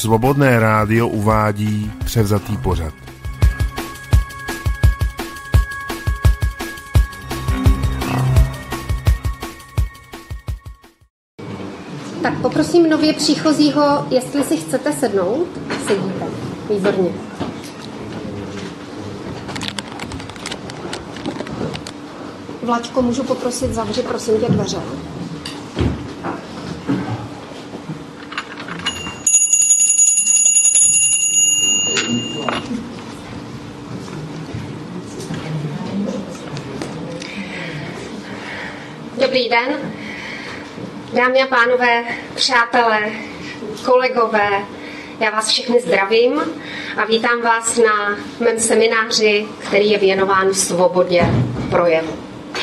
Svobodné rádio uvádí převzatý pořad. Tak poprosím nově příchozího, jestli si chcete sednout. Sedíte. Výborně. Vlačko, můžu poprosit, zavři prosím tě dveře. Dobrý den, dámy a pánové, přátelé, kolegové, já vás všechny zdravím a vítám vás na mém semináři, který je věnován svobodě projevu.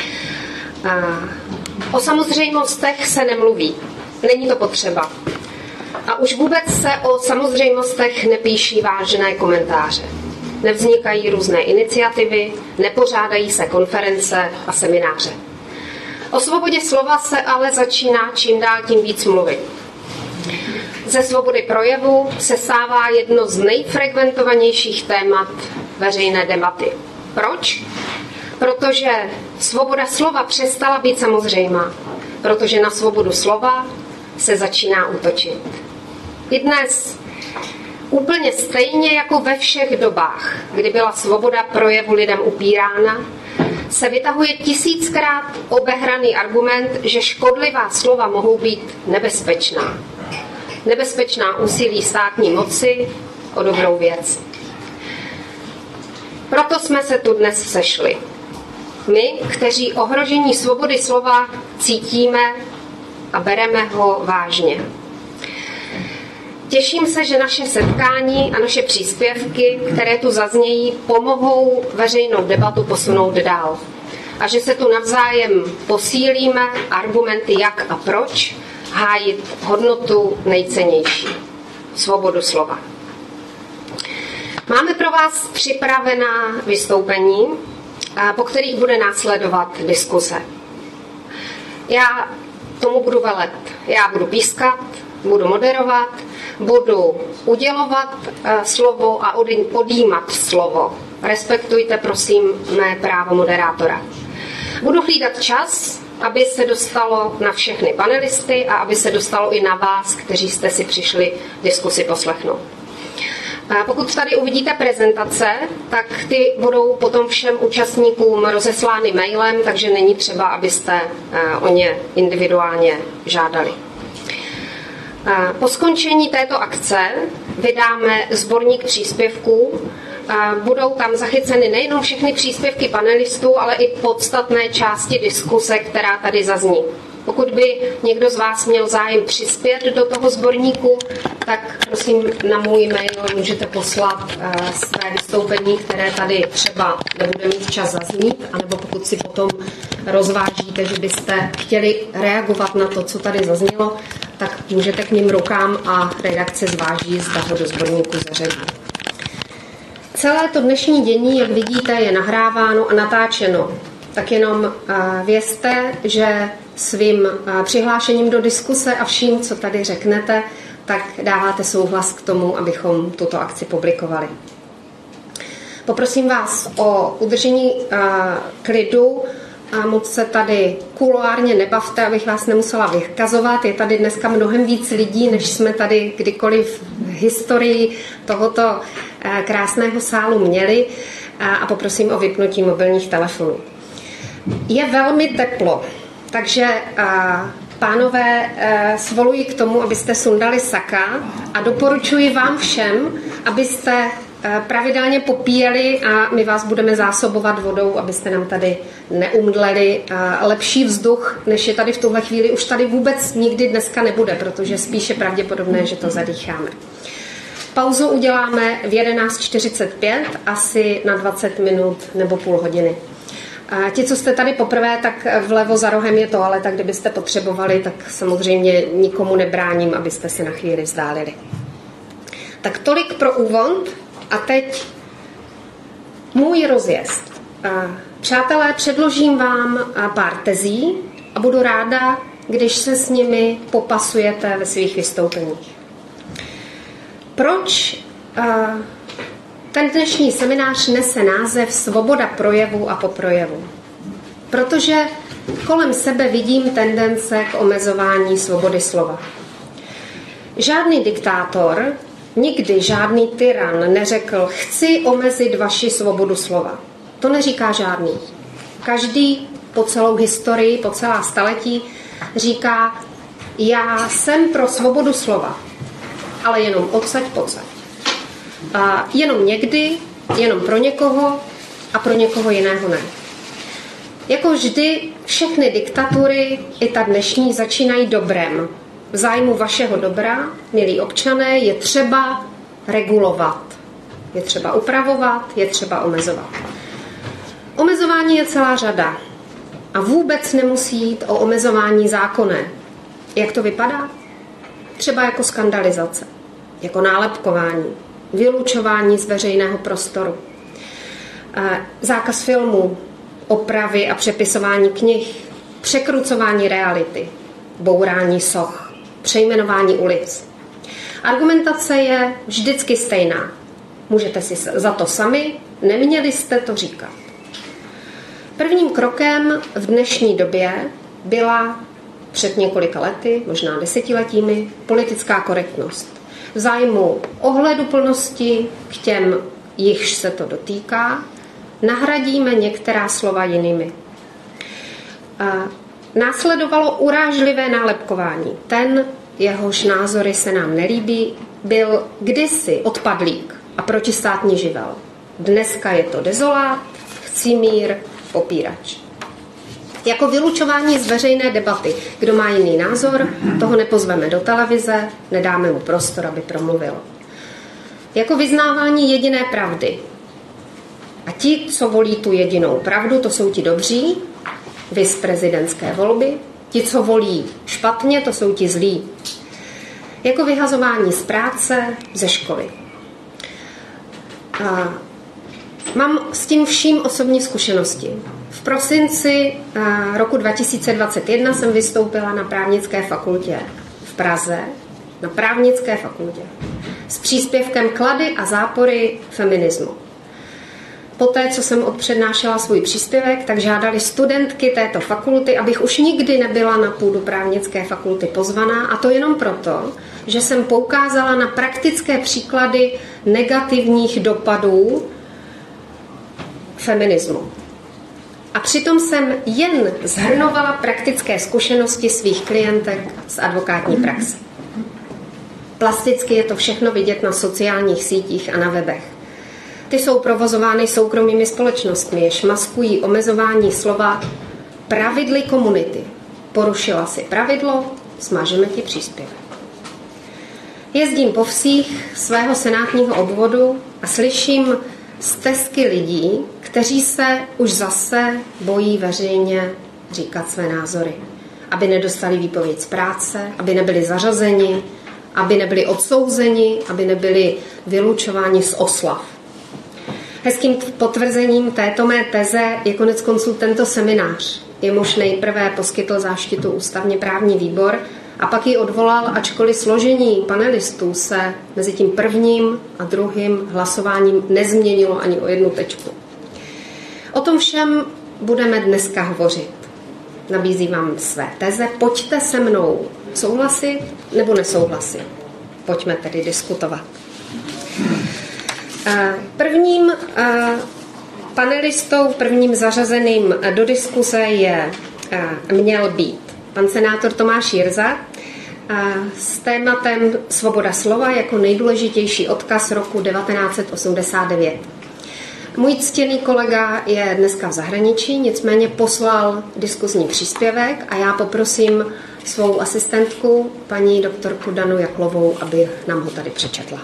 O samozřejmostech se nemluví, není to potřeba. A už vůbec se o samozřejmostech nepíší vážné komentáře. Nevznikají různé iniciativy, nepořádají se konference a semináře. O svobodě slova se ale začíná čím dál tím víc mluvit. Ze svobody projevu se stává jedno z nejfrekventovanějších témat veřejné debaty. Proč? Protože svoboda slova přestala být samozřejmá, protože na svobodu slova se začíná útočit. I dnes, úplně stejně jako ve všech dobách, kdy byla svoboda projevu lidem upírána, se vytahuje 1000krát obehraný argument, že škodlivá slova mohou být nebezpečná. Nebezpečná úsilí státní moci o dobrou věc. Proto jsme se tu dnes sešli. My, kteří ohrožení svobody slova cítíme a bereme ho vážně. Těším se, že naše setkání a naše příspěvky, které tu zaznějí, pomohou veřejnou debatu posunout dál. A že se tu navzájem posílíme argumenty jak a proč hájit hodnotu nejcennější. Svobodu slova. Máme pro vás připravená vystoupení, po kterých bude následovat diskuse. Já tomu budu velet. Já budu pískat, budu moderovat, budu udělovat slovo a odjímat slovo. Respektujte, prosím, mé právo moderátora. Budu hlídat čas, aby se dostalo na všechny panelisty a aby se dostalo i na vás, kteří jste si přišli diskusi poslechnout. Pokud tady uvidíte prezentace, tak ty budou potom všem účastníkům rozeslány mailem, takže není třeba, abyste o ně individuálně žádali. Po skončení této akce vydáme sborník příspěvků. Budou tam zachyceny nejenom všechny příspěvky panelistů, ale i podstatné části diskuse, která tady zazní. Pokud by někdo z vás měl zájem přispět do toho sborníku, tak prosím na můj mail můžete poslat své vystoupení, které tady třeba nebude mít čas zaznít, anebo pokud si potom rozvážíte, že byste chtěli reagovat na to, co tady zaznělo, tak můžete k ním rukám a redakce zváží, zda ho do sborníku zařadí. Celé to dnešní dění, jak vidíte, je nahráváno a natáčeno. Tak jenom vězte, že svým přihlášením do diskuse a vším, co tady řeknete, tak dáváte souhlas k tomu, abychom tuto akci publikovali. Poprosím vás o udržení klidu a moc se tady kuloárně nebavte, abych vás nemusela vykazovat. Je tady dneska mnohem víc lidí, než jsme tady kdykoliv v historii tohoto krásného sálu měli a poprosím o vypnutí mobilních telefonů. Je velmi teplo, takže pánové, svoluji k tomu, abyste sundali saka a doporučuji vám všem, abyste pravidelně popíjeli a my vás budeme zásobovat vodou, abyste nám tady neumdleli. Lepší vzduch, než je tady v tuhle chvíli, už tady vůbec nikdy dneska nebude, protože spíše pravděpodobné, že to zadýcháme. Pauzu uděláme v 11:45, asi na 20 minut nebo půl hodiny. Ti, co jste tady poprvé, tak vlevo za rohem je toaleta, kdybyste potřebovali, tak samozřejmě nikomu nebráním, abyste si na chvíli vzdálili. Tak tolik pro úvod a teď můj rozjezd. Přátelé, předložím vám pár tezí a budu ráda, když se s nimi popasujete ve svých vystoupeních. Proč ten dnešní seminář nese název Svoboda projevu a poprojevu? Protože kolem sebe vidím tendence k omezování svobody slova. Žádný diktátor, nikdy žádný tyran neřekl, chci omezit vaši svobodu slova. To neříká žádný. Každý po celou historii, po celá staletí říká, já jsem pro svobodu slova, ale jenom odsaď pocať. Jenom někdy, jenom pro někoho a pro někoho jiného ne. Jako vždy všechny diktatury, i ta dnešní, začínají dobrem. V zájmu vašeho dobra, milí občané, je třeba regulovat. Je třeba upravovat, je třeba omezovat. Omezování je celá řada. A vůbec nemusí jít o omezování zákonné. Jak to vypadá? Třeba jako skandalizace, jako nálepkování, vylučování z veřejného prostoru, zákaz filmů, opravy a přepisování knih, překrucování reality, bourání soch, přejmenování ulic. Argumentace je vždycky stejná. Můžete si za to sami, neměli jste to říkat. Prvním krokem v dnešní době byla před několika lety, možná desetiletími, politická korektnost. V zájmu ohleduplnosti k těm, jichž se to dotýká, nahradíme některá slova jinými. Následovalo urážlivé nálepkování. Ten, jehož názory se nám nelíbí, byl kdysi odpadlík a protistátní živel. Dneska je to dezolát, chcimír, popírač. Jako vylučování z veřejné debaty. Kdo má jiný názor, toho nepozveme do televize, nedáme mu prostor, aby promluvil. Jako vyznávání jediné pravdy. A ti, co volí tu jedinou pravdu, to jsou ti dobří, viz prezidentské volby. Ti, co volí špatně, to jsou ti zlí. Jako vyhazování z práce, ze školy. Mám s tím vším osobní zkušenosti. V prosinci roku 2021 jsem vystoupila na právnické fakultě v Praze, na právnické fakultě, s příspěvkem Klady a zápory feminismu. Poté, co jsem odpřednášela svůj příspěvek, tak žádali studentky této fakulty, abych už nikdy nebyla na půdu právnické fakulty pozvaná, a to jenom proto, že jsem poukázala na praktické příklady negativních dopadů feminismu. A přitom jsem jen shrnovala praktické zkušenosti svých klientek z advokátní praxe. Plasticky je to všechno vidět na sociálních sítích a na webech. Ty jsou provozovány soukromými společnostmi, jež maskují omezování slova pravidly komunity. Porušila si pravidlo, smažeme ti příspěvek. Jezdím po vsích svého senátního obvodu a slyším stesky lidí, kteří se už zase bojí veřejně říkat své názory. Aby nedostali výpověď z práce, aby nebyli zařazeni, aby nebyli odsouzeni, aby nebyli vylučováni z oslav. Hezkým potvrzením této mé teze je koneckonců tento seminář. Jemuž nejprve poskytl záštitu ústavně právní výbor a pak ji odvolal, ačkoliv složení panelistů se mezi tím prvním a druhým hlasováním nezměnilo ani o jednu tečku. O tom všem budeme dneska hovořit. Nabízím vám své teze. Pojďte se mnou souhlasit nebo nesouhlasit. Pojďme tedy diskutovat. Prvním panelistou, prvním zařazeným do diskuse měl být pan senátor Tomáš Jirsa s tématem Svoboda slova jako nejdůležitější odkaz roku 1989. Můj ctěný kolega je dneska v zahraničí, nicméně poslal diskuzní příspěvek a já poprosím svou asistentku, paní doktorku Danu Jaklovou, aby nám ho tady přečetla.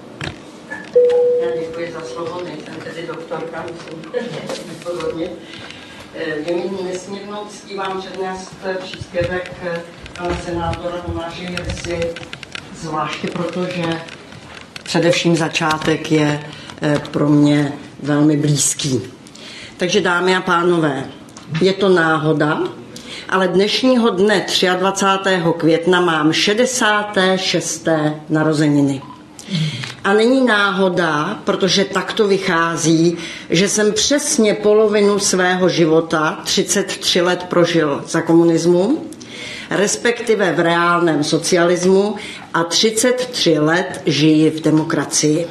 Já děkuji za slovo, nejsem tedy doktorka, musím pozornit. Je mi nesmírnou ctí vám přednést příspěvek pana senátora Tomáše Jirsy, zvláště protože především začátek je pro mě velmi blízký. Takže dámy a pánové, je to náhoda, ale dnešního dne 23. května mám 66. narozeniny. A není náhoda, protože tak to vychází, že jsem přesně polovinu svého života, 33 let, prožil za komunismu, respektive v reálném socialismu, a 33 let žiji v demokracii.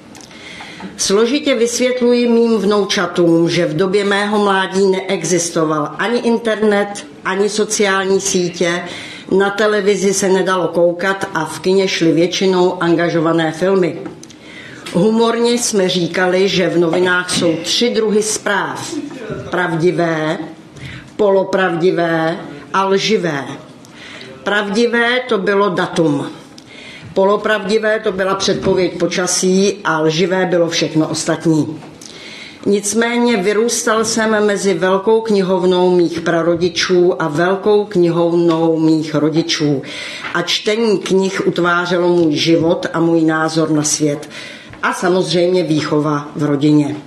Složitě vysvětluji mým vnoučatům, že v době mého mládí neexistoval ani internet, ani sociální sítě, na televizi se nedalo koukat a v kině šly většinou angažované filmy. Humorně jsme říkali, že v novinách jsou 3 druhy zpráv. Pravdivé, polopravdivé a lživé. Pravdivé to bylo datum. Polopravdivé to byla předpověď počasí a lživé bylo všechno ostatní. Nicméně vyrůstal jsem mezi velkou knihovnou mých prarodičů a velkou knihovnou mých rodičů. A čtení knih utvářelo můj život a můj názor na svět. A samozřejmě výchova v rodině.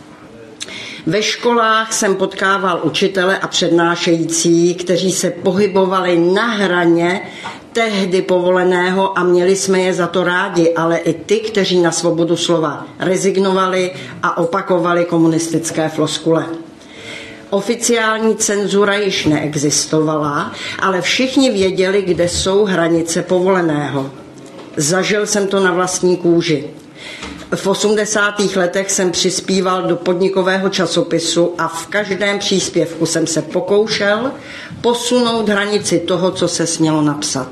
Ve školách jsem potkával učitele a přednášející, kteří se pohybovali na hraně tehdy povoleného a měli jsme je za to rádi, ale i ty, kteří na svobodu slova rezignovali a opakovali komunistické floskule. Oficiální cenzura již neexistovala, ale všichni věděli, kde jsou hranice povoleného. Zažil jsem to na vlastní kůži. V 80. letech jsem přispíval do podnikového časopisu a v každém příspěvku jsem se pokoušel posunout hranici toho, co se smělo napsat.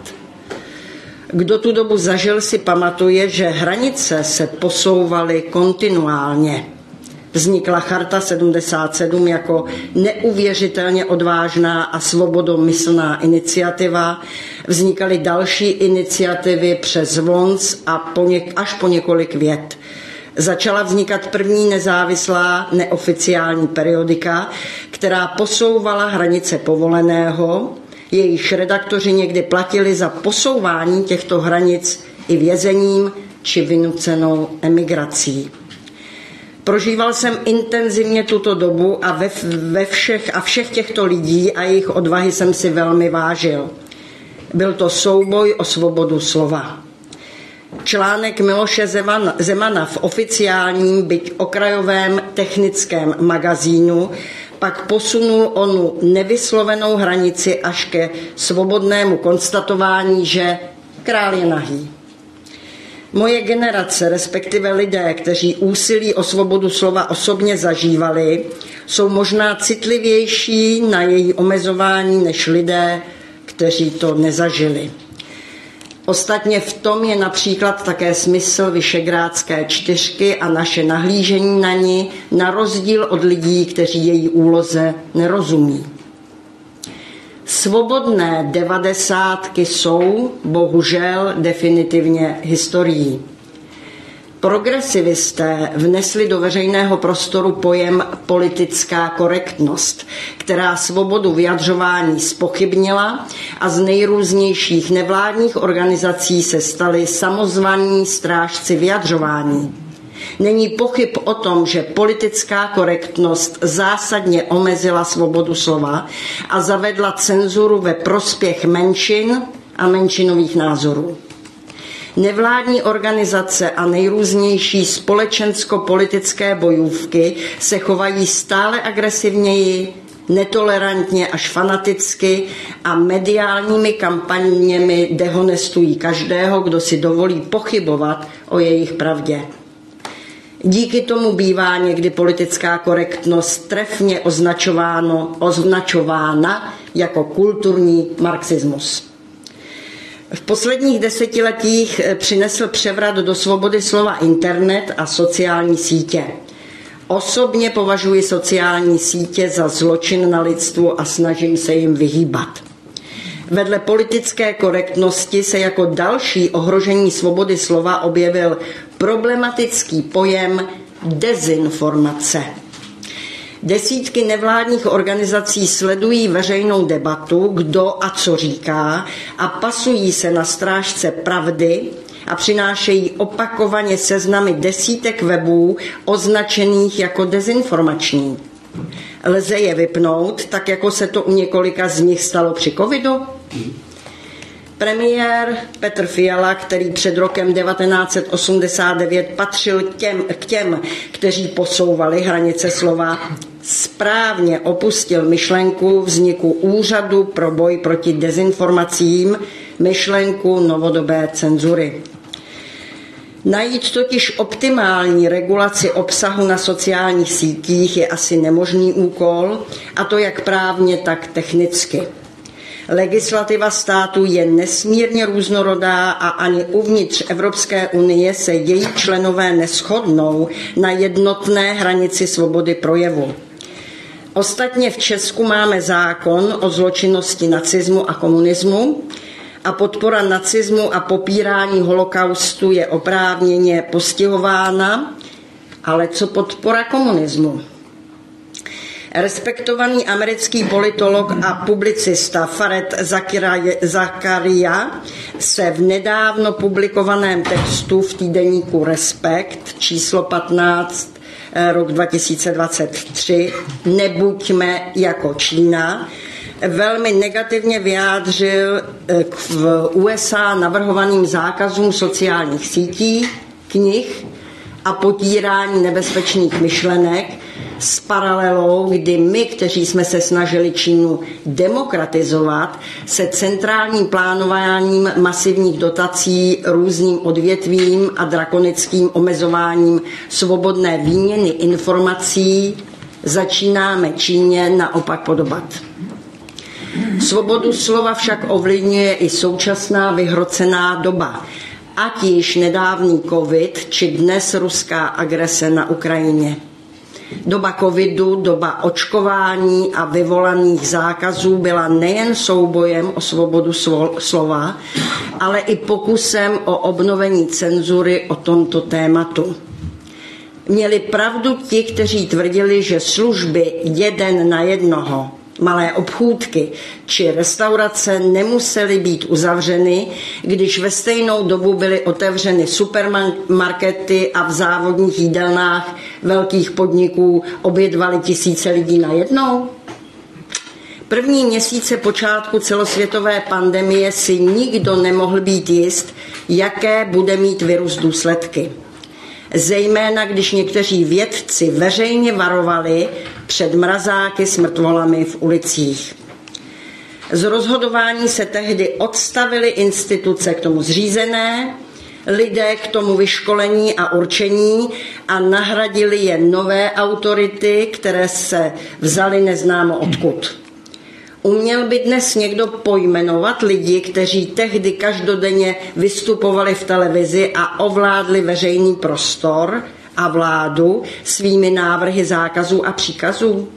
Kdo tu dobu zažil, si pamatuje, že hranice se posouvaly kontinuálně. Vznikla Charta 77 jako neuvěřitelně odvážná a svobodomyslná iniciativa. Vznikaly další iniciativy přes VONC a až po několik vět. Začala vznikat první nezávislá neoficiální periodika, která posouvala hranice povoleného. Jejíž redaktoři někdy platili za posouvání těchto hranic i vězením či vynucenou emigrací. Prožíval jsem intenzivně tuto dobu a všech těchto lidí a jejich odvahy jsem si velmi vážil. Byl to souboj o svobodu slova. Článek Miloše Zemana v oficiálním, byť okrajovém technickém magazínu pak posunul onu nevyslovenou hranici až ke svobodnému konstatování, že král je nahý. Moje generace, respektive lidé, kteří úsilí o svobodu slova osobně zažívali, jsou možná citlivější na její omezování než lidé, kteří to nezažili. Ostatně v tom je například také smysl Visegrádské čtyřky a naše nahlížení na ní, na rozdíl od lidí, kteří její úloze nerozumí. Svobodné 90 jsou, bohužel, definitivně historií. Progresivisté vnesli do veřejného prostoru pojem politická korektnost, která svobodu vyjadřování zpochybnila a z nejrůznějších nevládních organizací se stali samozvaní strážci vyjadřování. Není pochyb o tom, že politická korektnost zásadně omezila svobodu slova a zavedla cenzuru ve prospěch menšin a menšinových názorů. Nevládní organizace a nejrůznější společensko-politické bojůvky se chovají stále agresivněji, netolerantně až fanaticky a mediálními kampaněmi dehonestují každého, kdo si dovolí pochybovat o jejich pravdě. Díky tomu bývá někdy politická korektnost trefně označována jako kulturní marxismus. V posledních desetiletích přinesl převrat do svobody slova internet a sociální sítě. Osobně považuji sociální sítě za zločin na lidstvu a snažím se jim vyhýbat. Vedle politické korektnosti se jako další ohrožení svobody slova objevil problematický pojem dezinformace. Desítky nevládních organizací sledují veřejnou debatu, kdo a co říká, a pasují se na strážce pravdy a přinášejí opakovaně seznamy desítek webů označených jako dezinformační. Lze je vypnout, tak jako se to u několika z nich stalo při covidu? Premiér Petr Fiala, který před rokem 1989 patřil k těm, kteří posouvali hranice slova, správně opustil myšlenku vzniku úřadu pro boj proti dezinformacím, myšlenku novodobé cenzury. Najít totiž optimální regulaci obsahu na sociálních sítích je asi nemožný úkol, a to jak právně, tak technicky. Legislativa státu je nesmírně různorodá a ani uvnitř Evropské unie se její členové neshodnou na jednotné hranici svobody projevu. Ostatně v Česku máme zákon o zločinnosti nacismu a komunismu a podpora nacismu a popírání holokaustu je oprávněně postihována, ale co podpora komunismu? Respektovaný americký politolog a publicista Fareed Zakaria se v nedávno publikovaném textu v týdeníku Respekt číslo 15 rok 2023 Nebuďme jako Čína velmi negativně vyjádřil k v USA navrhovaným zákazům sociálních sítí, knih a potírání nebezpečných myšlenek s paralelou, kdy my, kteří jsme se snažili Čínu demokratizovat, se centrálním plánováním masivních dotací různým odvětvím a drakonickým omezováním svobodné výměny informací začínáme Číně naopak podobat. Svobodu slova však ovlivňuje i současná vyhrocená doba, ať již nedávný covid, či dnes ruská agrese na Ukrajině. Doba covidu, doba očkování a vyvolaných zákazů byla nejen soubojem o svobodu slova, ale i pokusem o obnovení cenzury o tomto tématu. Měli pravdu ti, kteří tvrdili, že služby jeden na jednoho, malé obchůdky či restaurace nemusely být uzavřeny, když ve stejnou dobu byly otevřeny supermarkety a v závodních jídelnách velkých podniků obědvali tisíce lidí najednou? První měsíce počátku celosvětové pandemie si nikdo nemohl být jist, jaké bude mít virus důsledky. Zejména když někteří vědci veřejně varovali před mrazáky s mrtvolami v ulicích. Z rozhodování se tehdy odstavily instituce k tomu zřízené, lidé k tomu vyškolení a určení a nahradili je nové autority, které se vzaly neznámo odkud. Uměl by dnes někdo pojmenovat lidi, kteří tehdy každodenně vystupovali v televizi a ovládli veřejný prostor a vládu svými návrhy zákazů a příkazů?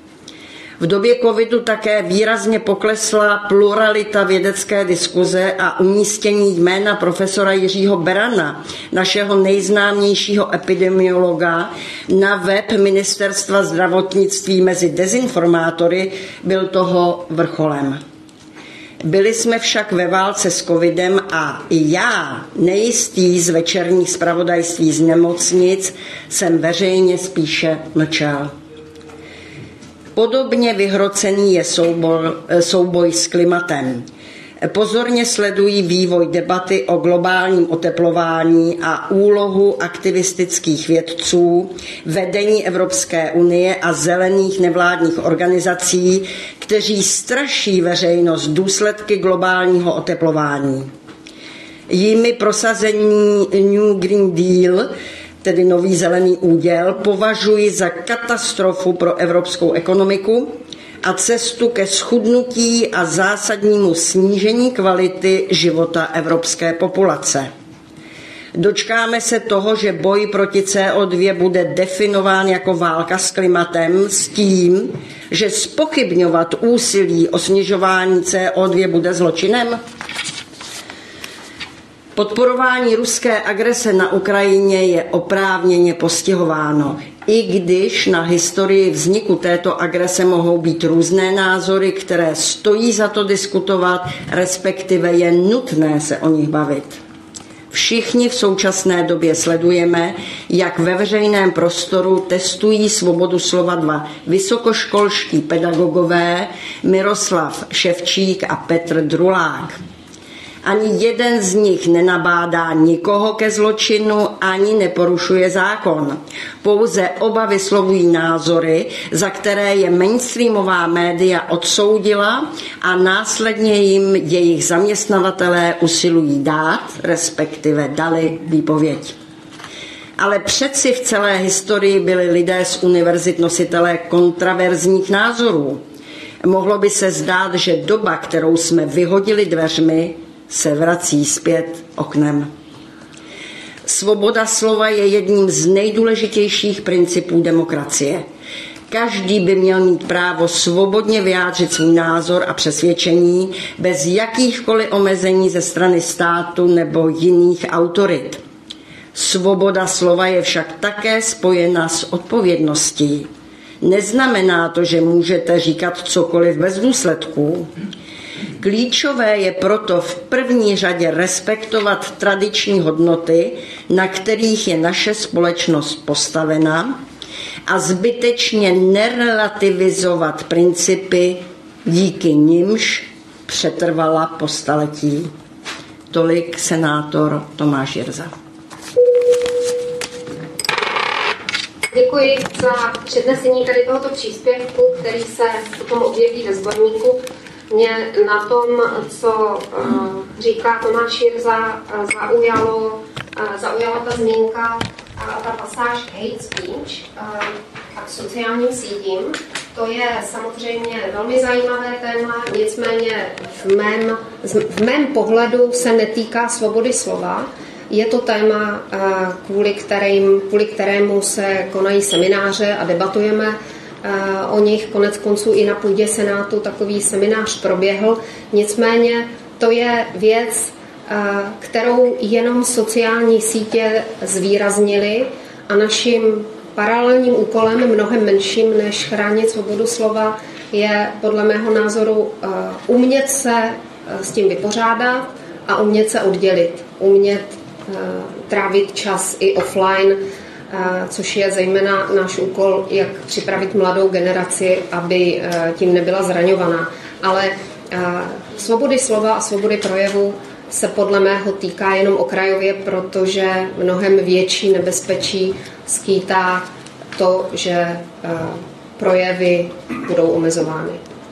V době covidu také výrazně poklesla pluralita vědecké diskuze a umístění jména profesora Jiřího Berana, našeho nejznámějšího epidemiologa, na web Ministerstva zdravotnictví mezi dezinformátory byl toho vrcholem. Byli jsme však ve válce s covidem a i já, nejistý z večerních zpravodajství z nemocnic, jsem veřejně spíše mlčel. Podobně vyhrocený je souboj s klimatem. Pozorně sledují vývoj debaty o globálním oteplování a úlohu aktivistických vědců, vedení Evropské unie a zelených nevládních organizací, kteří straší veřejnost důsledky globálního oteplování. Jimi prosazení New Green Deal, tedy nový zelený úděl, považuji za katastrofu pro evropskou ekonomiku a cestu ke schudnutí a zásadnímu snížení kvality života evropské populace. Dočkáme se toho, že boj proti CO2 bude definován jako válka s klimatem s tím, že zpochybňovat úsilí o snižování CO2 bude zločinem? Podporování ruské agrese na Ukrajině je oprávněně postihováno, i když na historii vzniku této agrese mohou být různé názory, které stojí za to diskutovat, respektive je nutné se o nich bavit. Všichni v současné době sledujeme, jak ve veřejném prostoru testují svobodu slova dva vysokoškolští pedagogové Miroslav Ševčík a Petr Drulák. Ani jeden z nich nenabádá nikoho ke zločinu, ani neporušuje zákon. Pouze oba vyslovují názory, za které je mainstreamová média odsoudila a následně jim jejich zaměstnavatelé usilují dát, respektive dali výpověď. Ale přeci v celé historii byli lidé z univerzit nositelé kontraverzních názorů. Mohlo by se zdát, že doba, kterou jsme vyhodili dveřmi, se vrací zpět oknem. Svoboda slova je jedním z nejdůležitějších principů demokracie. Každý by měl mít právo svobodně vyjádřit svůj názor a přesvědčení bez jakýchkoliv omezení ze strany státu nebo jiných autorit. Svoboda slova je však také spojena s odpovědností. Neznamená to, že můžete říkat cokoliv bez důsledků. Klíčové je proto v první řadě respektovat tradiční hodnoty, na kterých je naše společnost postavena, a zbytečně nerelativizovat principy, díky nimž přetrvala po staletí. Tolik senátor Tomáš Jirsa. Děkuji za přednesení tady tohoto příspěvku, který se potom objeví ve sborníku. Mě na tom, co říká Tomáš Jirsa, zaujala ta zmínka a ta pasáž hate speech a k sociálním sítím. To je samozřejmě velmi zajímavé téma, nicméně v mém pohledu se netýká svobody slova. Je to téma, kvůli kterému se konají semináře a debatujeme o nich. Konec konců i na půdě Senátu takový seminář proběhl. Nicméně to je věc, kterou jenom sociální sítě zvýraznily a naším paralelním úkolem, mnohem menším než chránit svobodu slova, je podle mého názoru umět se s tím vypořádat a umět se oddělit. Umět trávit čas i offline, což je zejména náš úkol, jak připravit mladou generaci, aby tím nebyla zraňovaná. Ale svobody slova a svobody projevu se podle mého týká jenom okrajově, protože mnohem větší nebezpečí skýtá to, že projevy budou omezovány.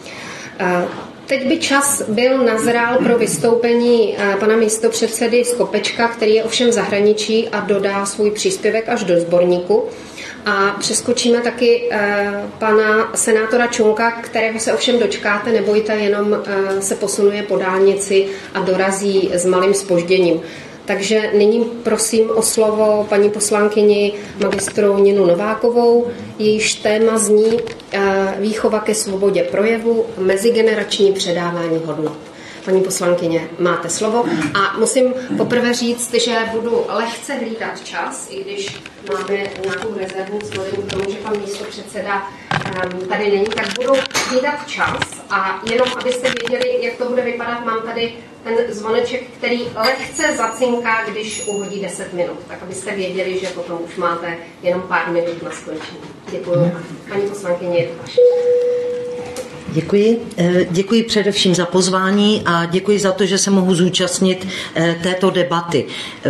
Teď by čas byl nazrál pro vystoupení pana místopředsedy Skopečka, který je ovšem v zahraničí a dodá svůj příspěvek až do sborníku. A přeskočíme taky pana senátora Čunka, kterého se ovšem dočkáte, nebojte, jenom se posunuje po dálnici a dorazí s malým zpožděním. Takže nyní prosím o slovo paní poslankyni magistru Ninu Novákovou, jejíž téma zní výchova ke svobodě projevu, mezigenerační předávání hodnot. Paní poslankyně, máte slovo. A musím poprvé říct, že budu lehce hlídat čas, i když máme nějakou rezervu vzhledem k tomu, že pan místopředseda tady není, tak budu hlídat čas. A jenom, abyste věděli, jak to bude vypadat, mám tady ten zvoneček, který lehce zacinká, když uhodí 10 minut. Tak abyste věděli, že potom už máte jenom pár minut na skončení. Děkuji. Paní poslankyně, je to vaše. Děkuji. Děkuji především za pozvání a děkuji za to, že se mohu zúčastnit této debaty.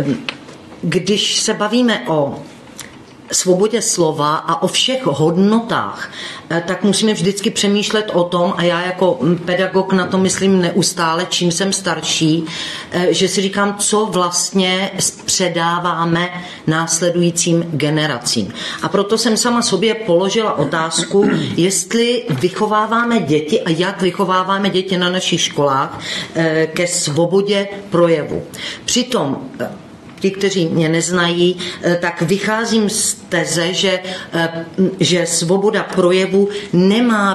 Když se bavíme o svobodě slova a o všech hodnotách, tak musíme vždycky přemýšlet o tom, a já jako pedagog na to myslím neustále, čím jsem starší, že si říkám, co vlastně předáváme následujícím generacím. A proto jsem sama sobě položila otázku, jestli vychováváme děti a jak vychováváme děti na našich školách ke svobodě projevu. Přitom ti, kteří mě neznají, tak vycházím z teze, že svoboda projevu nemá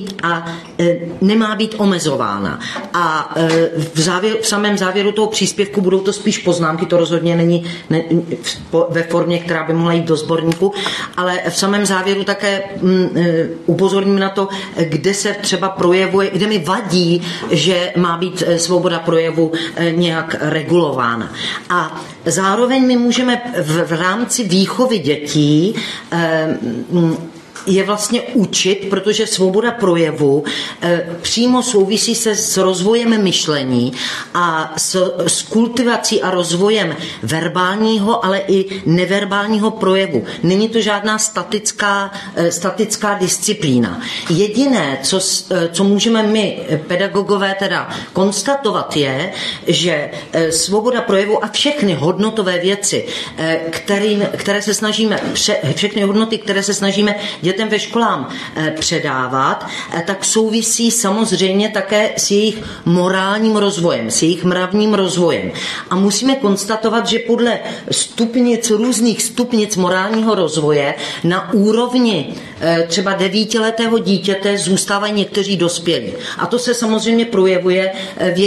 být omezována. A v samém závěru toho příspěvku budou to spíš poznámky, to rozhodně není ve formě, která by mohla jít do sborníku, ale v samém závěru také upozorním na to, kde se třeba projevuje, kde mi vadí, že má být svoboda projevu nějak regulována. A zároveň my můžeme v rámci výchovy dětí je vlastně učit, protože svoboda projevu přímo souvisí se s rozvojem myšlení a s kultivací a rozvojem verbálního, ale i neverbálního projevu. Není to žádná statická disciplína. Jediné, co můžeme my, pedagogové, teda konstatovat je, že svoboda projevu a všechny hodnotové věci, které se snažíme, všechny hodnoty, které se snažíme dětem ve školám předávat, tak souvisí samozřejmě také s jejich morálním rozvojem, s jejich mravním rozvojem. A musíme konstatovat, že podle různých stupnic morálního rozvoje na úrovni třeba 9letého dítěte zůstávají někteří dospělí. A to se samozřejmě projevuje v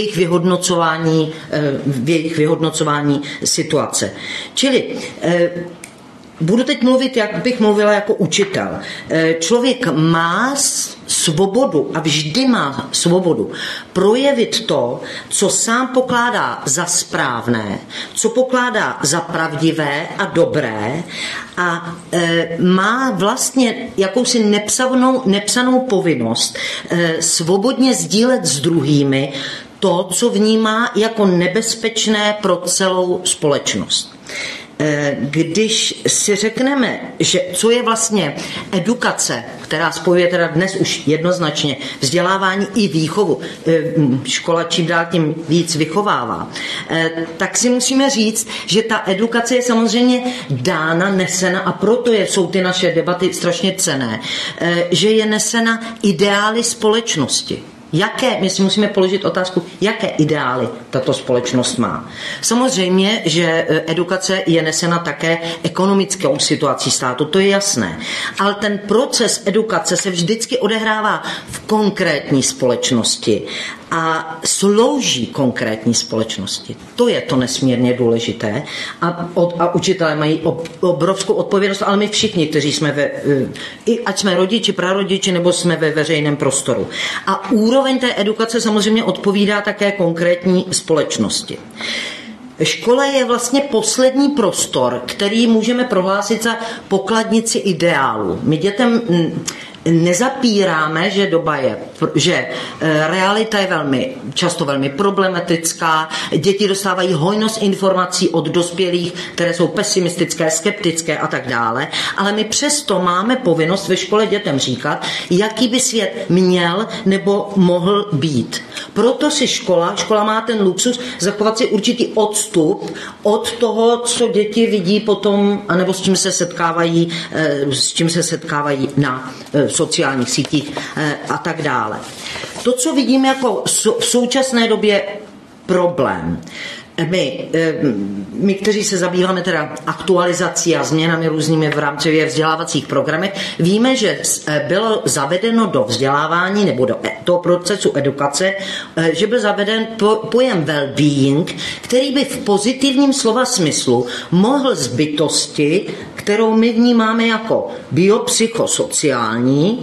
jejich vyhodnocování situace. Čili budu teď mluvit, jak bych mluvila jako učitel. Člověk má svobodu a vždy má svobodu projevit to, co sám pokládá za správné, co pokládá za pravdivé a dobré a má vlastně jakousi nepsanou povinnost svobodně sdílet s druhými to, co vnímá jako nebezpečné pro celou společnost. Když si řekneme, že co je vlastně edukace, která spojuje teda dnes už jednoznačně vzdělávání i výchovu, škola čím dál tím víc vychovává, tak si musíme říct, že ta edukace je samozřejmě dána, nesena a proto jsou ty naše debaty strašně cenné, že je nesena ideály společnosti. My si musíme položit otázku, jaké ideály tato společnost má. Samozřejmě, že edukace je nesena také ekonomickou situací státu, to je jasné. Ale ten proces edukace se vždycky odehrává v konkrétní společnosti a slouží konkrétní společnosti. To je to nesmírně důležité a učitelé mají obrovskou odpovědnost, ale my všichni, kteří jsme ať jsme rodiči, prarodiči, nebo jsme ve veřejném prostoru. A úroveň té edukace samozřejmě odpovídá také konkrétní společnosti. Škola je vlastně poslední prostor, který můžeme prohlásit za pokladnici ideálu. My dětem nezapíráme, že realita je často velmi problematická, děti dostávají hojnost informací od dospělých, které jsou pesimistické, skeptické a tak dále, ale my přesto máme povinnost ve škole dětem říkat, jaký by svět měl nebo mohl být. Proto si škola má ten luxus zachovat si určitý odstup od toho, co děti vidí potom, anebo s čím se setkávají na sociálních sítích a tak dále. To, co vidíme jako v současné době problém, my, kteří se zabýváme teda aktualizací a změnami různými v rámci vzdělávacích programech, víme, že bylo zavedeno do vzdělávání nebo do toho procesu edukace, že byl zaveden pojem well-being, který by v pozitivním slova smyslu mohl z bytosti, kterou my vnímáme jako biopsychosociální,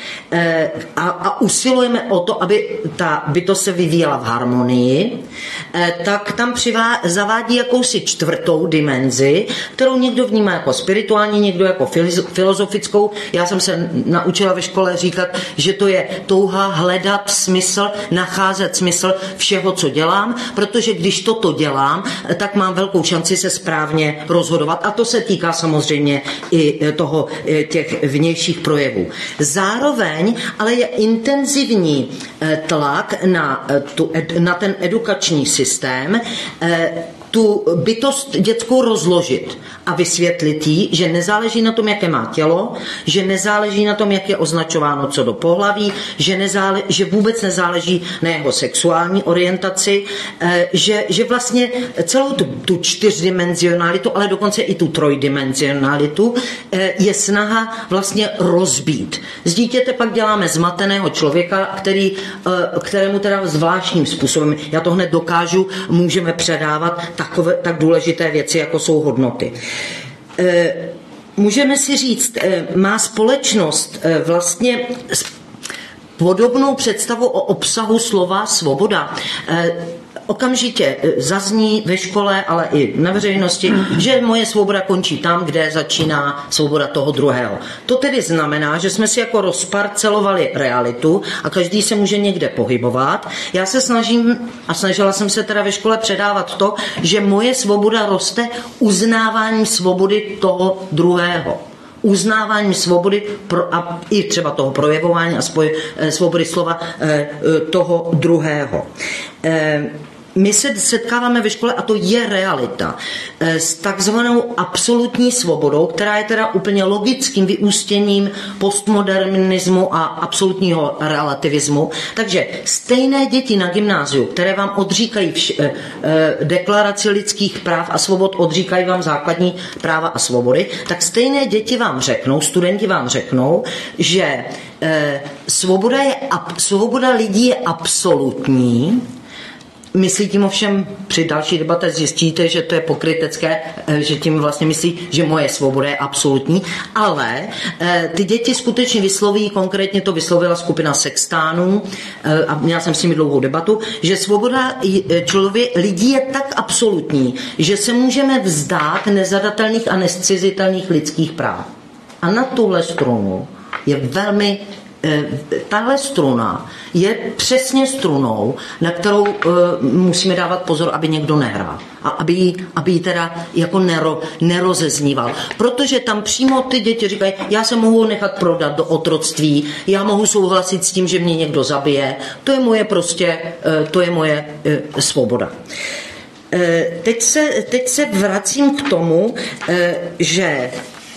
a usilujeme o to, aby ta bytost se vyvíjela v harmonii, tak tam zavádí jakousi čtvrtou dimenzi, kterou někdo vnímá jako spirituální, někdo jako filozofickou. Já jsem se naučila ve škole říkat, že to je touha hledat smysl, nacházet smysl všeho, co dělám, protože když toto dělám, tak mám velkou šanci se správně rozhodovat. A to se týká samozřejmě i těch vnějších projevů. Zároveň ale je intenzivní tlak na ten edukační systém, tu bytost dětskou rozložit a vysvětlit jí, že nezáleží na tom, jaké má tělo, že nezáleží na tom, jak je označováno co do pohlaví, že vůbec nezáleží na jeho sexuální orientaci, že vlastně celou tu čtyřdimenzionalitu, ale dokonce i tu trojdimenzionalitu je snaha vlastně rozbít. Z dítěte pak děláme zmateného člověka, kterému teda zvláštním způsobem, já to hned dokážu, můžeme předávat tak důležité věci, jako jsou hodnoty. Můžeme si říct, má společnost vlastně podobnou představu o obsahu slova svoboda. okamžitě zazní ve škole, ale i na veřejnosti, že moje svoboda končí tam, kde začíná svoboda toho druhého. To tedy znamená, že jsme si jako rozparcelovali realitu a každý se může někde pohybovat. Já se snažím, a snažila jsem se teda ve škole předávat to, že moje svoboda roste uznáváním svobody toho druhého. Uznáváním svobody a i třeba toho projevování a svobody slova toho druhého. My se setkáváme ve škole, a to je realita, s takzvanou absolutní svobodou, která je teda úplně logickým vyústěním postmodernismu a absolutního relativismu. Takže stejné děti na gymnáziu, které vám odříkají deklaraci lidských práv a svobod, odříkají vám základní práva a svobody, tak stejné děti vám řeknou, studenti vám řeknou, že svoboda lidí je absolutní. Myslí tím ovšem, při další debatě zjistíte, že to je pokrytecké, že tím vlastně myslí, že moje svoboda je absolutní, ale ty děti skutečně vysloví, konkrétně to vyslovila skupina sextánů, a měla jsem s nimi dlouhou debatu, že svoboda lidí je tak absolutní, že se můžeme vzdát nezadatelných a nezcizitelných lidských práv. A na tuhle strunu je velmi tahle struna je přesně strunou, na kterou musíme dávat pozor, aby někdo nehrál. A aby ji teda jako nerozezníval. Protože tam přímo ty děti říkají, já se mohu nechat prodat do otroctví, já mohu souhlasit s tím, že mě někdo zabije. To je moje svoboda. Teď se vracím k tomu, že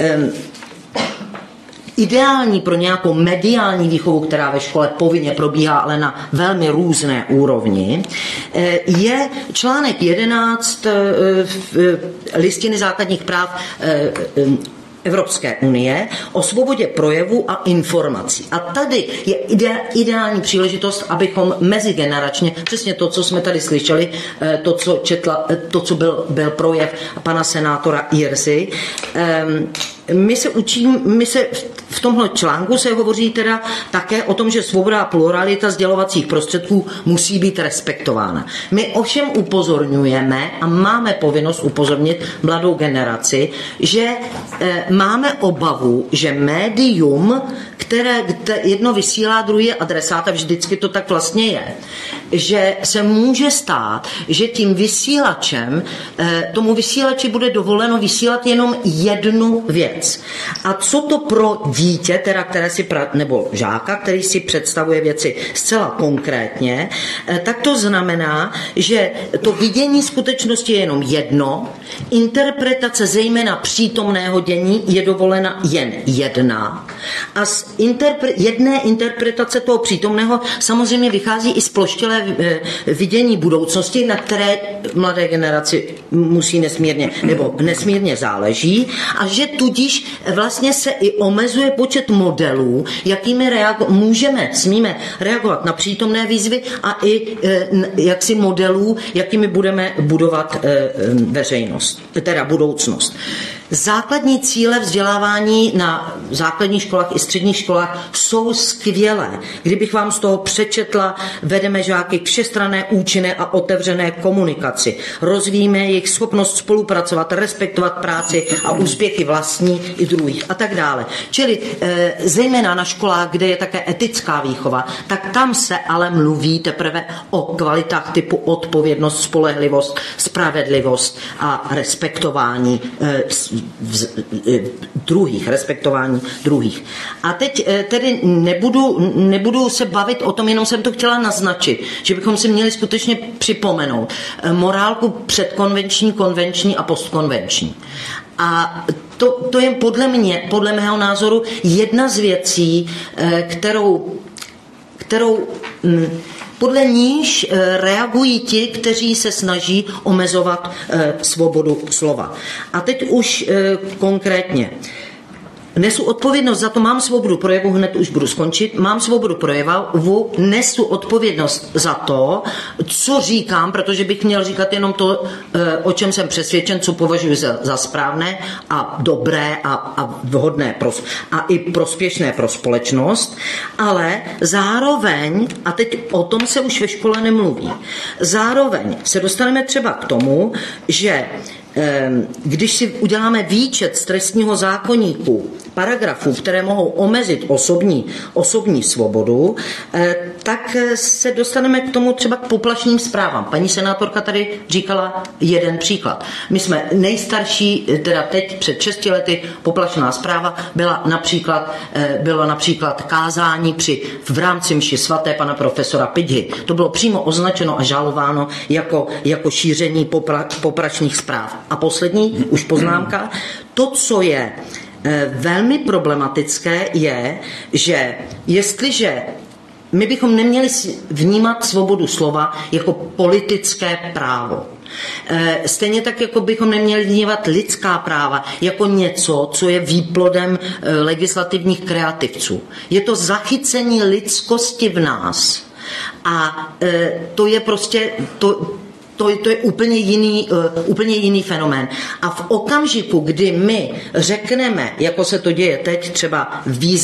ideální pro nějakou mediální výchovu, která ve škole povinně probíhá, ale na velmi různé úrovni, je článek 11 Listiny základních práv Evropské unie o svobodě projevu a informací. A tady je ideální příležitost, abychom mezigeneračně, přesně to, co jsme tady slyšeli, to, co byl projev pana senátora Jirsy, my se v tomhle článku se hovoří teda také o tom, že svoboda a pluralita sdělovacích prostředků musí být respektována. My ovšem upozorňujeme a máme povinnost upozornit mladou generaci, že máme obavu, že médium, které jedno vysílá, druhý je adresát, a vždycky to tak vlastně je, že se může stát, že tím vysílačem, tomu vysílači bude dovoleno vysílat jenom jednu věc. A co to pro dítě, teda, nebo žáka, který si představuje věci zcela konkrétně, tak to znamená, že to vidění skutečnosti je jenom jedno, interpretace zejména přítomného dění je dovolena jen jedna a z jedné interpretace toho přítomného samozřejmě vychází i sploštělé vidění budoucnosti, na které mladé generaci musí nesmírně záleží, a že tudíž vlastně se i omezuje počet modelů, jakými smíme reagovat na přítomné výzvy, a i jaksi modelů, jakými budeme budovat veřejnost, teda budoucnost. Základní cíle vzdělávání na základních školách i středních školách jsou skvělé. Kdybych vám z toho přečetla, vedeme žáky k všestranné, účinné a otevřené komunikaci. Rozvíjíme jejich schopnost spolupracovat, respektovat práci a úspěchy vlastní i druhých a tak dále. Čili zejména na školách, kde je také etická výchova, tak tam se ale mluví teprve o kvalitách typu odpovědnost, spolehlivost, spravedlivost a respektování respektování druhých. A teď tedy nebudu se bavit o tom, jenom jsem to chtěla naznačit, že bychom si měli skutečně připomenout morálku předkonvenční, konvenční a postkonvenční. A to je podle mého názoru jedna z věcí, kterou podle níž reagují ti, kteří se snaží omezovat svobodu slova. A teď už konkrétně. Nesu odpovědnost za to, mám svobodu projevu, hned už budu skončit, mám svobodu projevu, nesu odpovědnost za to, co říkám, protože bych měl říkat jenom to, o čem jsem přesvědčen, co považuji za správné a dobré a vhodné a i prospěšné pro společnost, ale zároveň, a teď o tom se už ve škole nemluví, zároveň se dostaneme třeba k tomu, že když si uděláme výčet z trestního zákoníku paragrafů, které mohou omezit osobní svobodu, tak se dostaneme k tomu třeba k poplašným zprávám. Paní senátorka tady říkala jeden příklad. My jsme nejstarší, teda teď před 6 lety poplašná zpráva byla například kázání v rámci mši svaté pana profesora Pidhy. To bylo přímo označeno a žalováno jako šíření poplašných zpráv. A poslední, už poznámka, to, co je velmi problematické, je, že jestliže my bychom neměli vnímat svobodu slova jako politické právo. Stejně tak, jako bychom neměli vnímat lidská práva jako něco, co je výplodem legislativních kreativců. Je to zachycení lidskosti v nás. A to je prostě... To je úplně jiný fenomén. A v okamžiku, kdy my řekneme, jako se to děje teď, třeba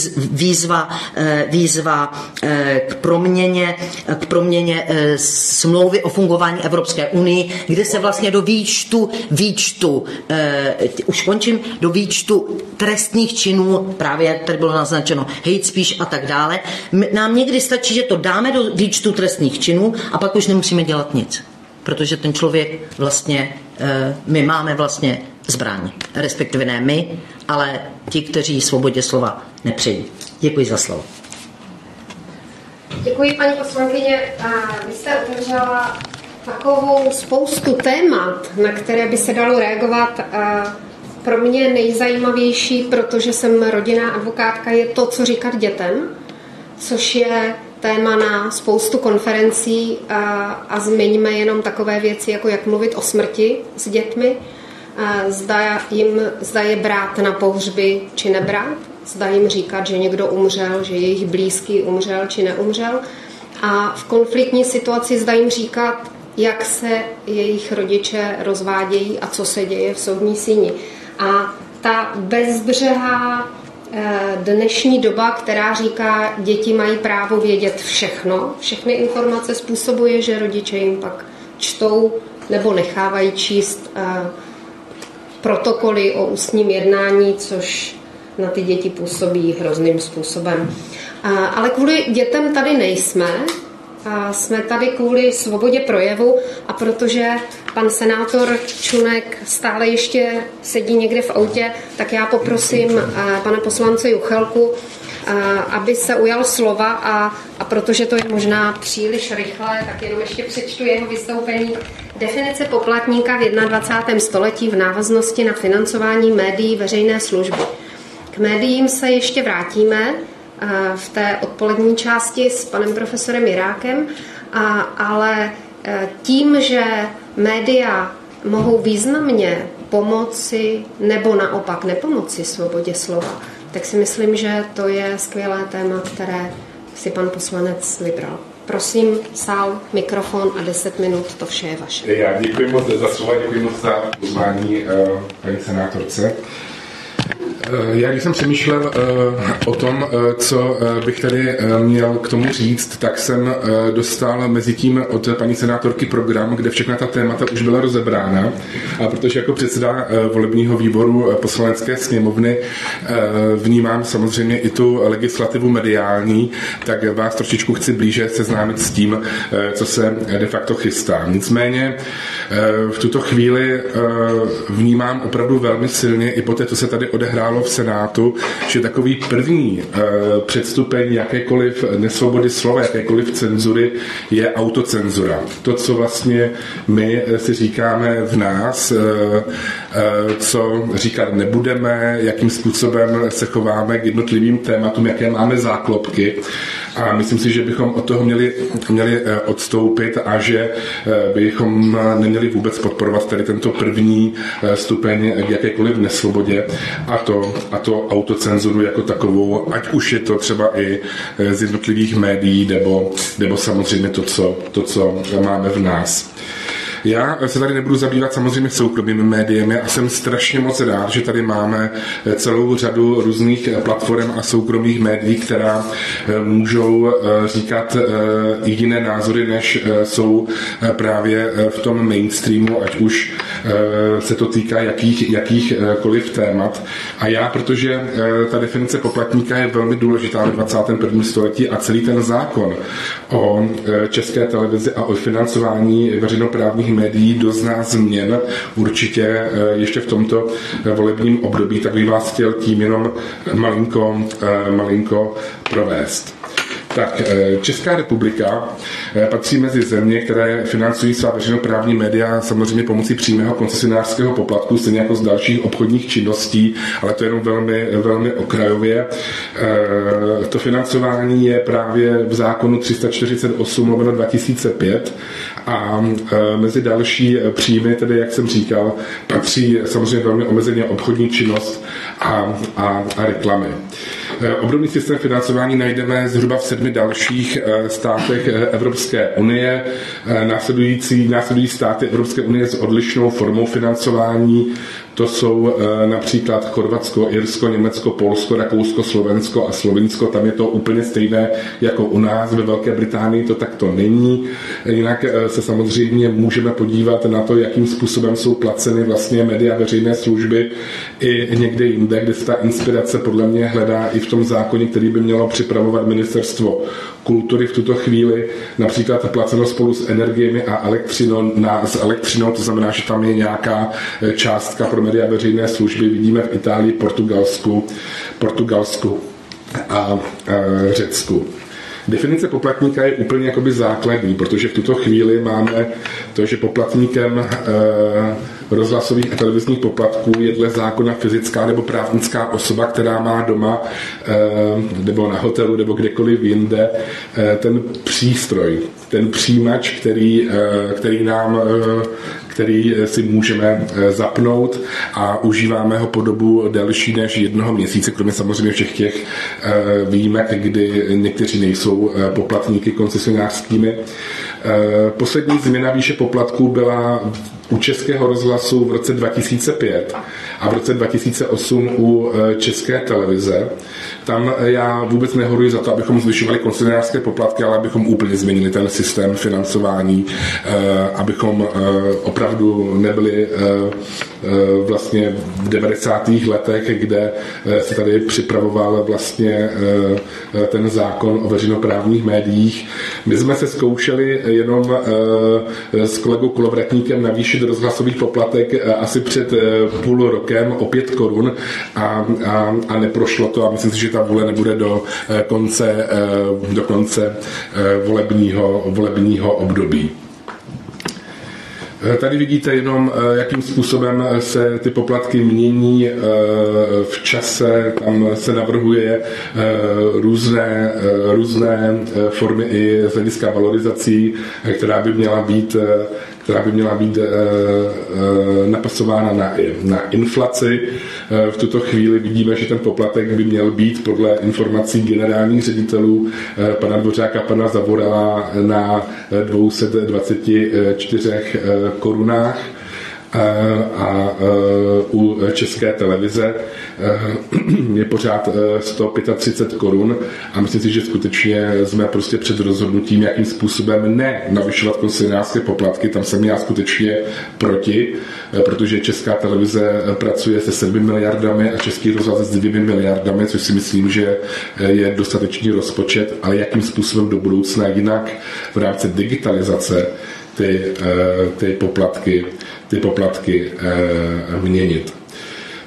výzva k proměně smlouvy o fungování Evropské unii, kde se vlastně do výčtu do výčtu trestních činů, právě jak tady bylo naznačeno, hate speech a tak dále, nám někdy stačí, že to dáme do výčtu trestných činů a pak už nemusíme dělat nic. Protože ten člověk vlastně, my máme vlastně zbraň. Respektive ne my, ale ti, kteří svobodě slova nepřejí. Děkuji za slovo. Děkuji, paní poslankyně. Vy jste otevřela takovou spoustu témat, na které by se dalo reagovat. Pro mě nejzajímavější, protože jsem rodinná advokátka, je to, co říkat dětem, což je téma na spoustu konferencí a zmiňme jenom takové věci, jako jak mluvit o smrti s dětmi, zda je brát na pohřby či nebrát, zda jim říkat, že někdo umřel, že jejich blízký umřel či neumřel a v konfliktní situaci zda jim říkat, jak se jejich rodiče rozvádějí a co se děje v soudní síni. A ta bezbřehá dnešní doba, která říká, děti mají právo vědět všechny informace, způsobuje, že rodiče jim pak čtou nebo nechávají číst protokoly o ústním jednání, což na ty děti působí hrozným způsobem. Ale kvůli dětem tady nejsme. Jsme tady kvůli svobodě projevu a protože pan senátor Čunek stále ještě sedí někde v autě, tak já poprosím pana poslance Juchelku, aby se ujal slova a protože to je možná příliš rychle, tak jenom ještě přečtu jeho vystoupení. Definice poplatníka v 21. století v návaznosti na financování médií veřejné služby. K médiím se ještě vrátíme v té odpolední části s panem profesorem Jirákem, ale tím, že média mohou významně pomoci nebo naopak nepomoci svobodě slova, tak si myslím, že to je skvělé téma, které si pan poslanec vybral. Prosím, sál, mikrofon a 10 minut, to vše je vaše. Já děkuji moc za slova, děkuji moc za pozvání paní senátorce. Já když jsem přemýšlel o tom, co bych tady měl k tomu říct, tak jsem dostal mezi tím od paní senátorky program, kde všechna ta témata už byla rozebrána. A protože jako předseda volebního výboru Poslanecké sněmovny vnímám samozřejmě i tu legislativu mediální, tak vás trošičku chci blíže seznámit s tím, co se de facto chystá. Nicméně v tuto chvíli vnímám opravdu velmi silně i po té, co se tady odehrálo v Senátu, že takový první předstupeň jakékoliv nesvobody slova, jakékoliv cenzury je autocenzura. To, co vlastně my si říkáme v nás, co říkat nebudeme, jakým způsobem se chováme k jednotlivým tématům, jaké máme záklopky. A myslím si, že bychom od toho měli odstoupit a že bychom neměli vůbec podporovat tady tento první stupeň k jakékoliv nesvobodě a to autocenzuru jako takovou, ať už je to třeba i z jednotlivých médií nebo samozřejmě to, co máme v nás. Já se tady nebudu zabývat samozřejmě soukromými médiemi a jsem strašně moc rád, že tady máme celou řadu různých platform a soukromých médií, která můžou říkat i jiné názory, než jsou právě v tom mainstreamu, ať už se to týká jakýchkoliv témat. A já, protože ta definice poplatníka je velmi důležitá ve 21. století a celý ten zákon o České televizi a o financování veřejnoprávních médií dozná změn určitě ještě v tomto volebním období, tak bych vás chtěl tím jenom malinko provést. Tak, Česká republika patří mezi země, které financují svá veřejnoprávní média samozřejmě pomocí přímého koncesionářského poplatku, stejně jako z dalších obchodních činností, ale to je jenom velmi okrajově. To financování je právě v zákonu 348/2005 a mezi další příjmy, tedy jak jsem říkal, patří samozřejmě velmi omezeně obchodní činnost a reklamy. Obdobný systém financování najdeme zhruba v 7 dalších státech Evropské unie. Následují státy Evropské unie s odlišnou formou financování. To jsou například Chorvatsko, Irsko, Německo, Polsko, Rakousko, Slovensko a Slovinsko. Tam je to úplně stejné jako u nás. Ve Velké Británii to takto není. Jinak se samozřejmě můžeme podívat na to, jakým způsobem jsou placeny vlastně média veřejné služby i někde jinde, kde se ta inspirace podle mě hledá i v tom zákoně, který by mělo připravovat Ministerstvo kultury v tuto chvíli, například placeno spolu s energiemi a s elektřinou, to znamená, že tam je nějaká částka pro média veřejné služby. Vidíme v Itálii, Portugalsku a Řecku. Definice poplatníka je úplně jakoby základní, protože v tuto chvíli máme to, že poplatníkem rozhlasových a televizních poplatků je dle zákona fyzická nebo právnická osoba, která má doma nebo na hotelu nebo kdekoliv jinde ten přístroj, ten přijímač, který si můžeme zapnout a užíváme ho po dobu delší než 1 měsíce, kromě samozřejmě všech těch výjimek, kdy někteří nejsou poplatníky koncesionářskými. Poslední změna výše poplatků byla u Českého rozhlasu v roce 2005 a v roce 2008 u České televize. Tam já vůbec nehoruji za to, abychom zvyšovali koncesionářské poplatky, ale abychom úplně změnili ten systém financování, abychom opravdu nebyli vlastně v 90. letech, kde se tady připravoval vlastně ten zákon o veřejnoprávních médiích. My jsme se zkoušeli jenom s kolegou Kolovratníkem navýšit rozhlasový poplatek asi před půl rokem o 5 korun a neprošlo to a myslím si, že ta vůle nebude do konce volebního období. Tady vidíte jenom, jakým způsobem se ty poplatky mění v čase. Tam se navrhuje různé formy i z hlediska valorizací, která by měla být napasována na inflaci. V tuto chvíli vidíme, že ten poplatek by měl být podle informací generálních ředitelů pana Dvořáka a pana Zavorala na 224 korunách a u České televize je pořád 135 korun a myslím si, že skutečně jsme prostě před rozhodnutím, jakým způsobem ne navyšovat koncesionářské poplatky. Tam jsem já skutečně proti, protože Česká televize pracuje se 7 miliardami a Český rozhlas s 2 miliardami, což si myslím, že je dostatečný rozpočet, ale jakým způsobem do budoucna jinak v rámci digitalizace ty poplatky měnit.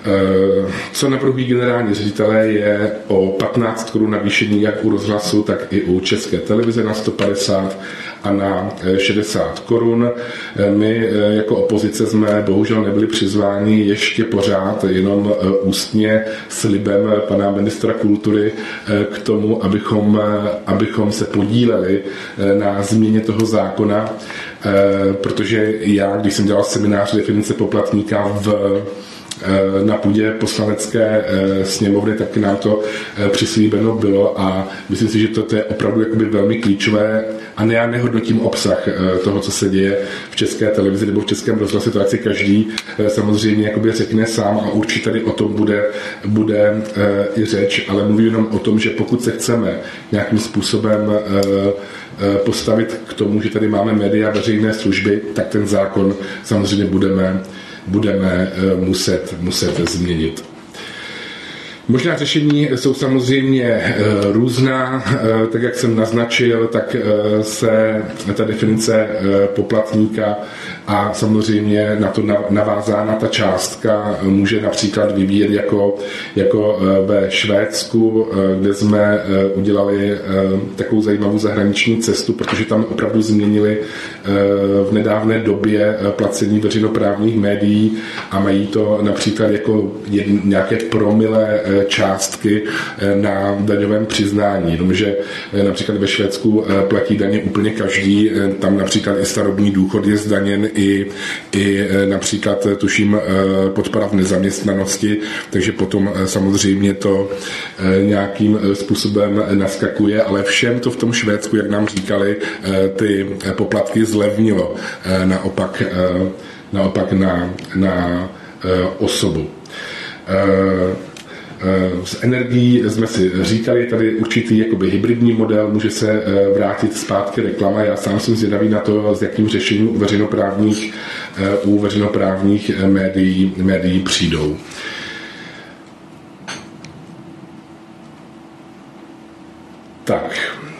Co navrhují generální ředitelé je o 15 korun navýšení jak u rozhlasu, tak i u České televize na 150 a na 60 korun. My jako opozice jsme bohužel nebyli přizváni ještě pořád, jenom ústně slibem pana ministra kultury k tomu, abychom se podíleli na změně toho zákona, protože já, když jsem dělal seminář definice poplatníka na půdě poslanecké sněmovny, tak nám to přislíbeno bylo a myslím si, že to je opravdu jakoby velmi klíčové a já nehodnotím obsah toho, co se děje v České televizi nebo v Českém rozhlase, to ať si každý samozřejmě jakoby řekne sám a určitě tady o tom bude i řeč, ale mluvím jenom o tom, že pokud se chceme nějakým způsobem postavit k tomu, že tady máme média veřejné služby, tak ten zákon samozřejmě budeme muset změnit. Možná řešení jsou samozřejmě různá, tak jak jsem naznačil, tak se ta definice poplatníka a samozřejmě na to navázána ta částka může například vyvíjet jako ve Švédsku, kde jsme udělali takovou zajímavou zahraniční cestu, protože tam opravdu změnili v nedávné době placení veřejnoprávních médií a mají to například jako nějaké promile částky na daňovém přiznání, jenomže například ve Švédsku platí daně úplně každý, tam například i starobní důchod je zdaněn, i například tuším podpora v nezaměstnanosti, takže potom samozřejmě to nějakým způsobem naskakuje, ale všem to v tom Švédsku, jak nám říkali, ty poplatky zlevnilo naopak na osobu. Z energií jsme si říkali, tady určitý jakoby hybridní model, může se vrátit zpátky reklama. Já sám jsem zvědavý na to, s jakým řešením u veřejnoprávních médií přijdou. Tak,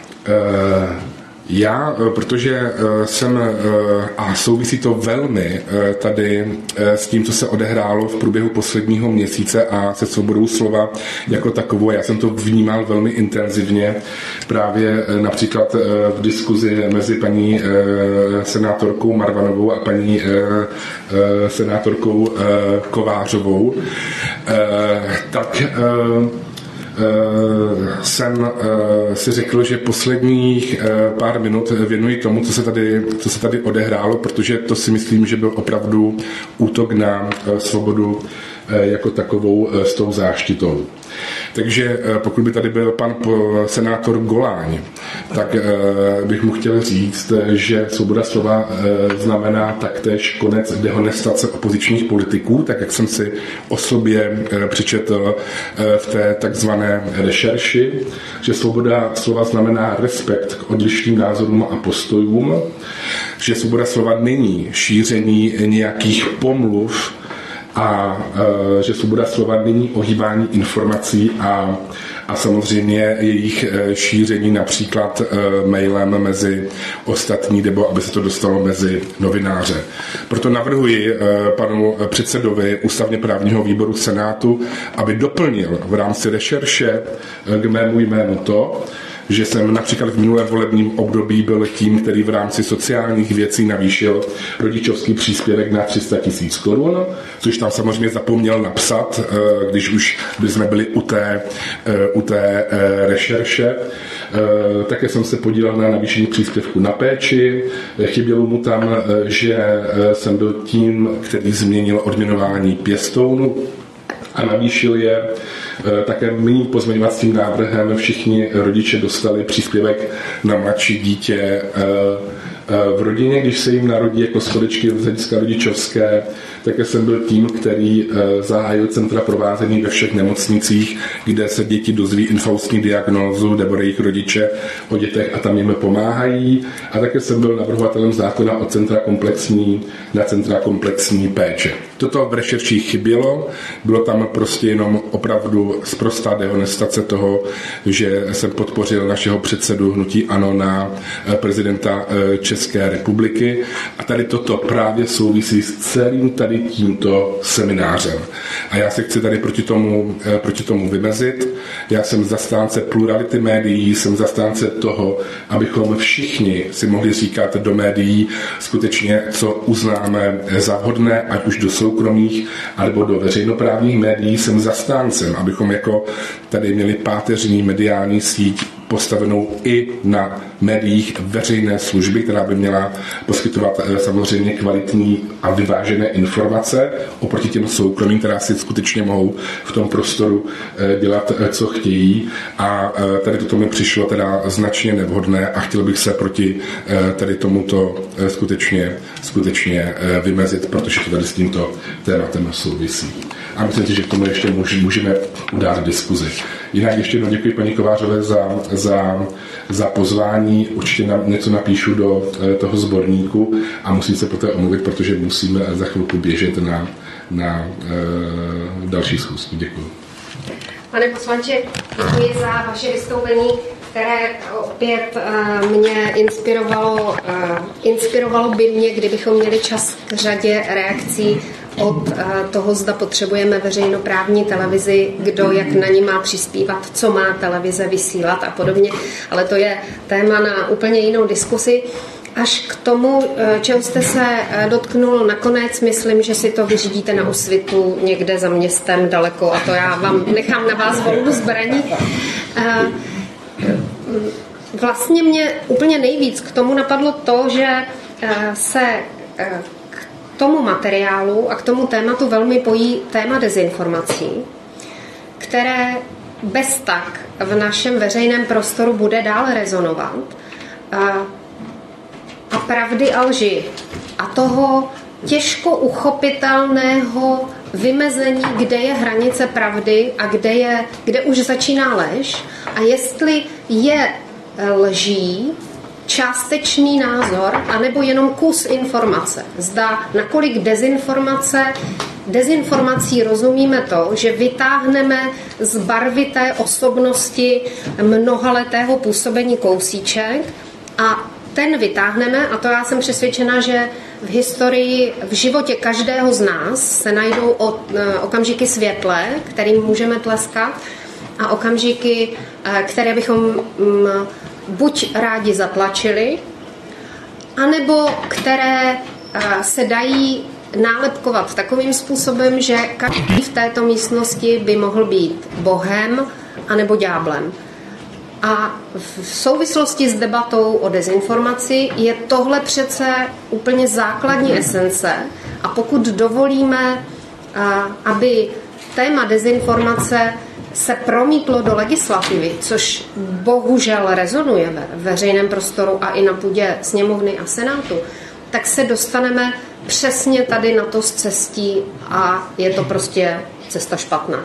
já, protože jsem, a souvisí to velmi tady s tím, co se odehrálo v průběhu posledního měsíce a se svobodou slova jako takovou, já jsem to vnímal velmi intenzivně právě například v diskuzi mezi paní senátorkou Marvanovou a paní senátorkou Kovářovou, tak jsem si řekl, že posledních pár minut věnuji tomu, co se tady odehrálo, protože to si myslím, že byl opravdu útok na svobodu jako takovou s tou záštitou. Takže pokud by tady byl pan senátor Goláň, tak bych mu chtěl říct, že svoboda slova znamená taktéž konec dehonestace opozičních politiků, tak jak jsem si o sobě přečetl v té takzvané rešerši, že svoboda slova znamená respekt k odlišným názorům a postojům, že svoboda slova není šíření nějakých pomluv, a že svoboda slova není ohýbání informací a samozřejmě jejich šíření například mailem mezi ostatní, nebo aby se to dostalo mezi novináře. Proto navrhuji panu předsedovi ústavně právního výboru Senátu, aby doplnil v rámci rešerše k mému jménu to, že jsem například v minulém volebním období byl tím, který v rámci sociálních věcí navýšil rodičovský příspěvek na 300 000 korun, což tam samozřejmě zapomněl napsat, když už jsme byli u té rešerše. Také jsem se podílel na navýšení příspěvku na péči. Chybělo mu tam, že jsem byl tím, který změnil odměnování pěstounů a navýšil je. Také mým pozměňovacím návrhem všichni rodiče dostali příspěvek na mladší dítě v rodině, když se jim narodí jako schodečky z hlediska rodičovské. Také jsem byl tím, který zahájil centra provázení ve všech nemocnicích, kde se děti dozví infaustní diagnózu nebo jejich rodiče o dětech a tam jim pomáhají. A také jsem byl navrhovatelem zákona o centra komplexní péče. Toto v rešerších chybělo, bylo tam prostě jenom opravdu sprostá dehonestace toho, že jsem podpořil našeho předsedu hnutí ANO na prezidenta České republiky. A tady toto právě souvisí s celým tady tady tímto seminářem. A já se chci tady proti tomu vymezit. Já jsem zastánce plurality médií, jsem zastánce toho, abychom všichni si mohli říkat do médií skutečně, co uznáme za vhodné, ať už do soukromých, alebo do veřejnoprávních médií. Jsem zastáncem, abychom jako tady měli páteřní mediální síť postavenou i na médiích veřejné služby, která by měla poskytovat samozřejmě kvalitní a vyvážené informace oproti těm soukromým, která si skutečně mohou v tom prostoru dělat, co chtějí. A tady toto mi přišlo teda značně nevhodné a chtěl bych se proti tady tomuto skutečně vymezit, protože to tady s tímto tématem souvisí. A myslím si, že k tomu ještě můžeme dát diskuzi. Jinak ještě jednou děkuji paní Kovářové za pozvání. Určitě něco napíšu do toho sborníku a musím se poté omluvit, protože musíme za chvilku běžet na další schůzku. Děkuji. Pane poslanče, děkuji za vaše vystoupení, které opět mě inspirovalo by mě, kdybychom měli čas k řadě reakcí od toho, zda potřebujeme veřejnoprávní televizi, kdo jak na ní má přispívat, co má televize vysílat a podobně. Ale to je téma na úplně jinou diskusi. Až k tomu, čeho jste se dotknul nakonec, myslím, že si to vyřídíte na Úsvitu někde za městem daleko a to já vám nechám na vás volbu zbraní. Vlastně mě úplně nejvíc k tomu napadlo to, že se k tomu materiálu a k tomu tématu velmi pojí téma dezinformací, které bez tak v našem veřejném prostoru bude dále rezonovat. A pravdy a lži. A toho těžko uchopitelného vymezení, kde je hranice pravdy a kde už začíná lež a jestli je lží částečný názor anebo jenom kus informace. Zda nakolik dezinformací rozumíme to, že vytáhneme z barvité osobnosti mnohaletého působení kousíček a ten vytáhneme, a to já jsem přesvědčena, že v historii, v životě každého z nás se najdou okamžiky světlé, kterým můžeme tleskat, a okamžiky, které bychom buď rádi zatlačili, anebo které se dají nálepkovat takovým způsobem, že každý v této místnosti by mohl být bohem anebo ďáblem. A v souvislosti s debatou o dezinformaci je tohle přece úplně základní esence. A pokud dovolíme, aby téma dezinformace se promítlo do legislativy, což bohužel rezonuje ve veřejném prostoru a i na půdě sněmovny a senátu, tak se dostaneme přesně tady na to z cestí a je to prostě cesta špatná.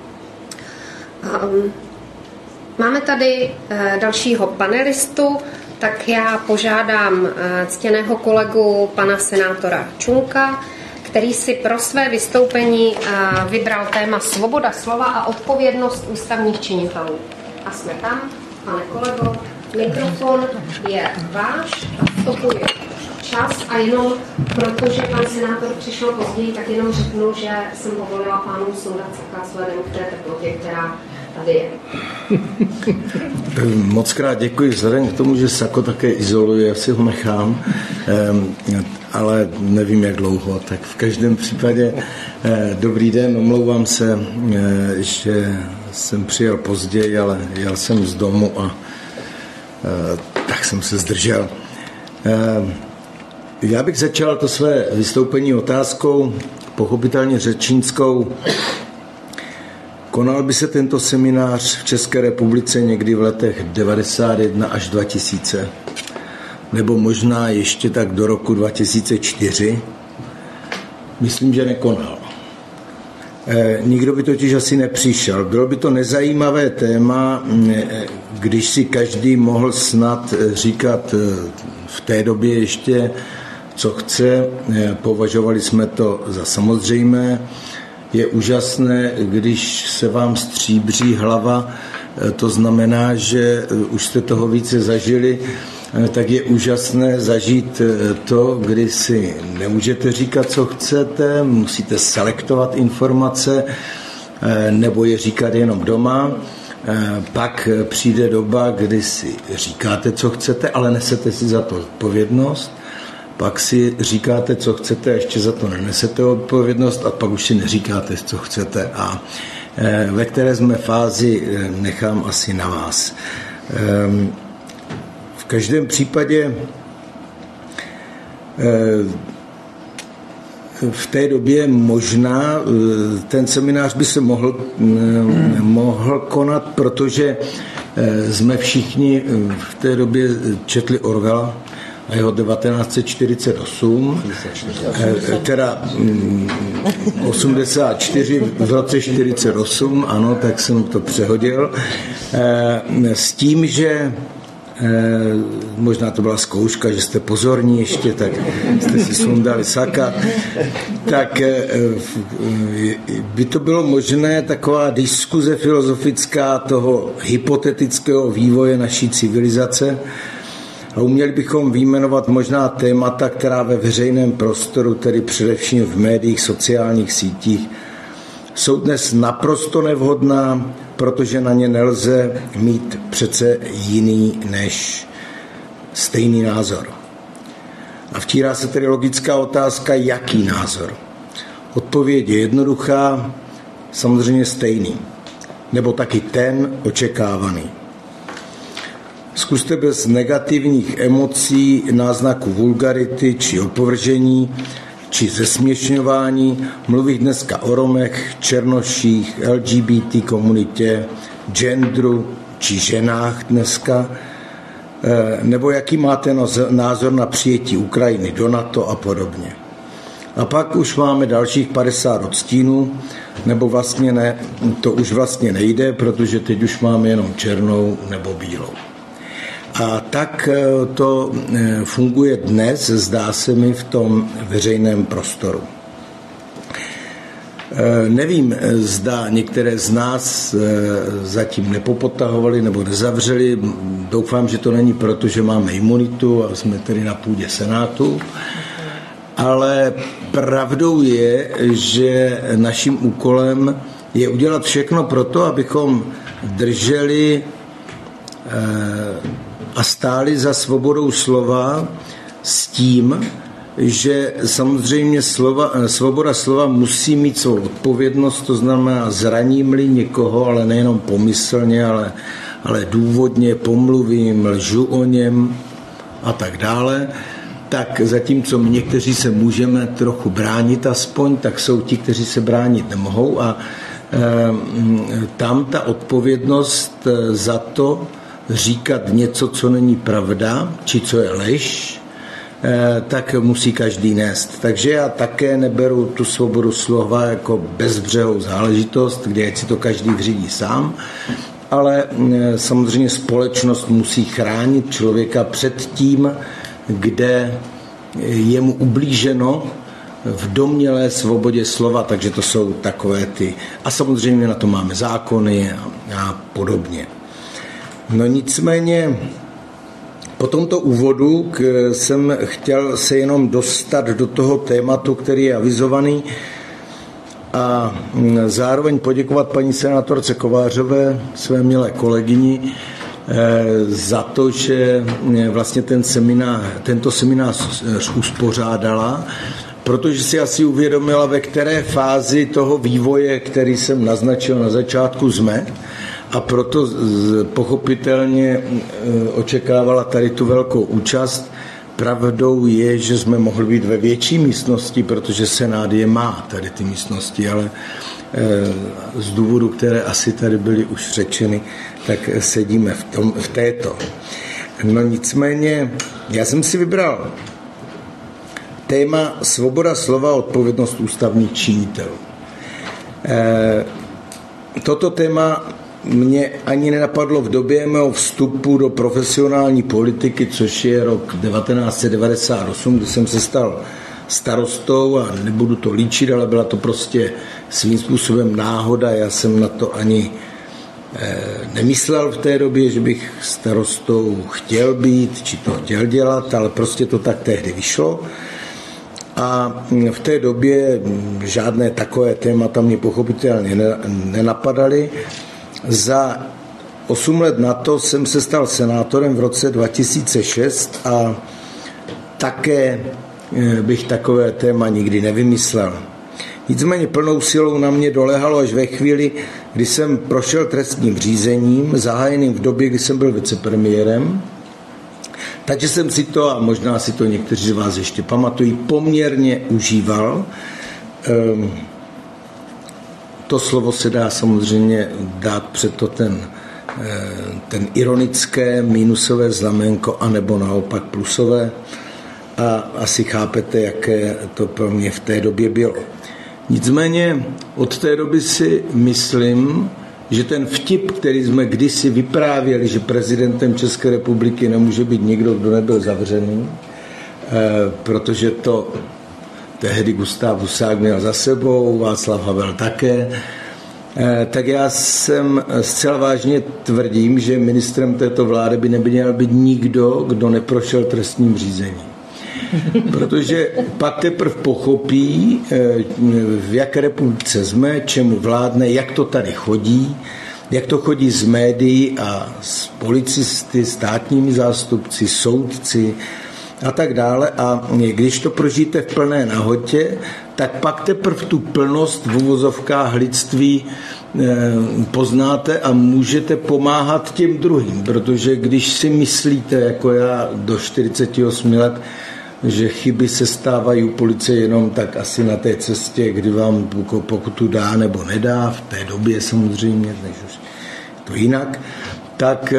Máme tady dalšího panelistu, tak já požádám ctěného kolegu pana senátora Čunka, který si pro své vystoupení vybral téma svoboda slova a odpovědnost ústavních činitelů. A jsme tam, pane kolego, mikrofon je váš a vstupuje čas a jenom protože pan senátor přišel později, tak jenom řeknu, že jsem povolila pánu sundat saka vzhledem k té teplotě, která tady je. Moc krát děkuji, vzhledem k tomu, že sako také izoluje, já si ho nechám, ale nevím, jak dlouho, tak v každém případě dobrý den, omlouvám se, že jsem přijel později, ale jel jsem z domu a tak jsem se zdržel. Já bych začal to své vystoupení otázkou, pochopitelně řečnickou. Konal by se tento seminář v České republice někdy v letech 91 až 2000, nebo možná ještě tak do roku 2004? Myslím, že nekonal. Nikdo by totiž asi nepřišel. Bylo by to nezajímavé téma, když si každý mohl snad říkat v té době ještě, co chce. Považovali jsme to za samozřejmé. Je úžasné, když se vám stříbří hlava, to znamená, že už jste toho více zažili tak je úžasné zažít to, kdy si nemůžete říkat, co chcete, musíte selektovat informace nebo je říkat jenom doma. Pak přijde doba, kdy si říkáte, co chcete, ale nesete si za to odpovědnost. Pak si říkáte, co chcete, a ještě za to nenesete odpovědnost, a pak už si neříkáte, co chcete. A ve které jsme fázi, nechám asi na vás. V každém případě v té době možná ten seminář by se mohl konat, protože jsme všichni v té době četli Orwella a jeho 1948, teda 84 v roce 48, ano, tak jsem to přehodil, s tím, že možná to byla zkouška, že jste pozorní ještě, tak jste si sundali saka, tak by to bylo možné taková diskuze filozofická toho hypotetického vývoje naší civilizace a uměli bychom vyjmenovat možná témata, která ve veřejném prostoru, tedy především v médiích, sociálních sítích, jsou dnes naprosto nevhodná, protože na ně nelze mít přece jiný než stejný názor. A vtírá se tedy logická otázka, jaký názor. Odpověď je jednoduchá, samozřejmě stejný, nebo taky ten očekávaný. Zkuste bez negativních emocí, náznaků vulgarity či opovržení, či zesměšňování mluvit dneska o Romech, Černoších, LGBT komunitě, genderu či ženách dneska, nebo jaký máte názor na přijetí Ukrajiny do NATO a podobně. A pak už máme dalších 50 odstínů, nebo vlastně ne, to už vlastně nejde, protože teď už máme jenom černou nebo bílou. A tak to funguje dnes, zdá se mi, v tom veřejném prostoru. Nevím, zda některé z nás zatím nepopotahovali nebo nezavřeli. Doufám, že to není proto, že máme imunitu a jsme tedy na půdě Senátu. Ale pravdou je, že naším úkolem je udělat všechno pro to, abychom drželi a stáli za svobodou slova s tím, že samozřejmě svoboda slova musí mít svou odpovědnost, to znamená zraním-li někoho, ale nejenom pomyslně, ale důvodně pomluvím, lžu o něm a tak dále, tak zatímco my někteří se můžeme trochu bránit aspoň, tak jsou ti, kteří se bránit nemohou a tam ta odpovědnost za to říkat něco, co není pravda, či co je lež, tak musí každý nést. Takže já také neberu tu svobodu slova jako bezbřehou záležitost, kde ať si to každý vyřídí sám, ale samozřejmě společnost musí chránit člověka před tím, kde je mu ublíženo v domnělé svobodě slova, takže to jsou takové ty. A samozřejmě na to máme zákony a podobně. No nicméně po tomto úvodu jsem chtěl se jenom dostat do toho tématu, který je avizovaný a zároveň poděkovat paní senátorce Kovářové, své milé kolegyni, za to, že vlastně tento seminář uspořádala, protože si asi uvědomila, ve které fázi toho vývoje, který jsem naznačil na začátku, jsme, a proto pochopitelně očekávala tady tu velkou účast. Pravdou je, že jsme mohli být ve větší místnosti, protože Senát je má tady ty místnosti, ale z důvodu, které asi tady byly už řečeny, tak sedíme v této. No nicméně, já jsem si vybral téma svoboda slova a odpovědnost ústavních činitelů. Toto téma mě ani nenapadlo v době mého vstupu do profesionální politiky, což je rok 1998, kdy jsem se stal starostou a nebudu to líčit, ale byla to prostě svým způsobem náhoda, já jsem na to ani nemyslel v té době, že bych starostou chtěl být, či to chtěl dělat, ale prostě to tak tehdy vyšlo. A v té době žádné takové témata mě pochopitelně nenapadaly. Za 8 let na to jsem se stal senátorem v roce 2006 a také bych takové téma nikdy nevymyslel. Nicméně plnou silou na mě dolehalo až ve chvíli, kdy jsem prošel trestním řízením, zahájeným v době, kdy jsem byl vicepremiérem. Takže jsem si to, a možná si to někteří z vás ještě pamatují, poměrně užíval. To slovo se dá samozřejmě dát před to ten ironické minusové znamenko, anebo naopak plusové. A asi chápete, jaké to pro mě v té době bylo. Nicméně od té doby si myslím, že ten vtip, který jsme kdysi vyprávěli, že prezidentem České republiky nemůže být nikdo, kdo nebyl zavřený, protože to tehdy Gustav Husák měl za sebou, Václav Havel také, tak já jsem zcela vážně tvrdím, že ministrem této vlády by neměl být nikdo, kdo neprošel trestním řízením. Protože pak teprve pochopí, v jaké republice jsme, čemu vládne, jak to tady chodí, jak to chodí z médií a s policisty, státními zástupci, soudci a tak dále. A když to prožijete v plné nahotě, tak pak teprve tu plnost v uvozovkách lidství poznáte a můžete pomáhat těm druhým. Protože když si myslíte, jako já do 48 let, že chyby se stávají u policie jenom tak asi na té cestě, kdy vám pokutu dá nebo nedá, v té době samozřejmě, než už to jinak, tak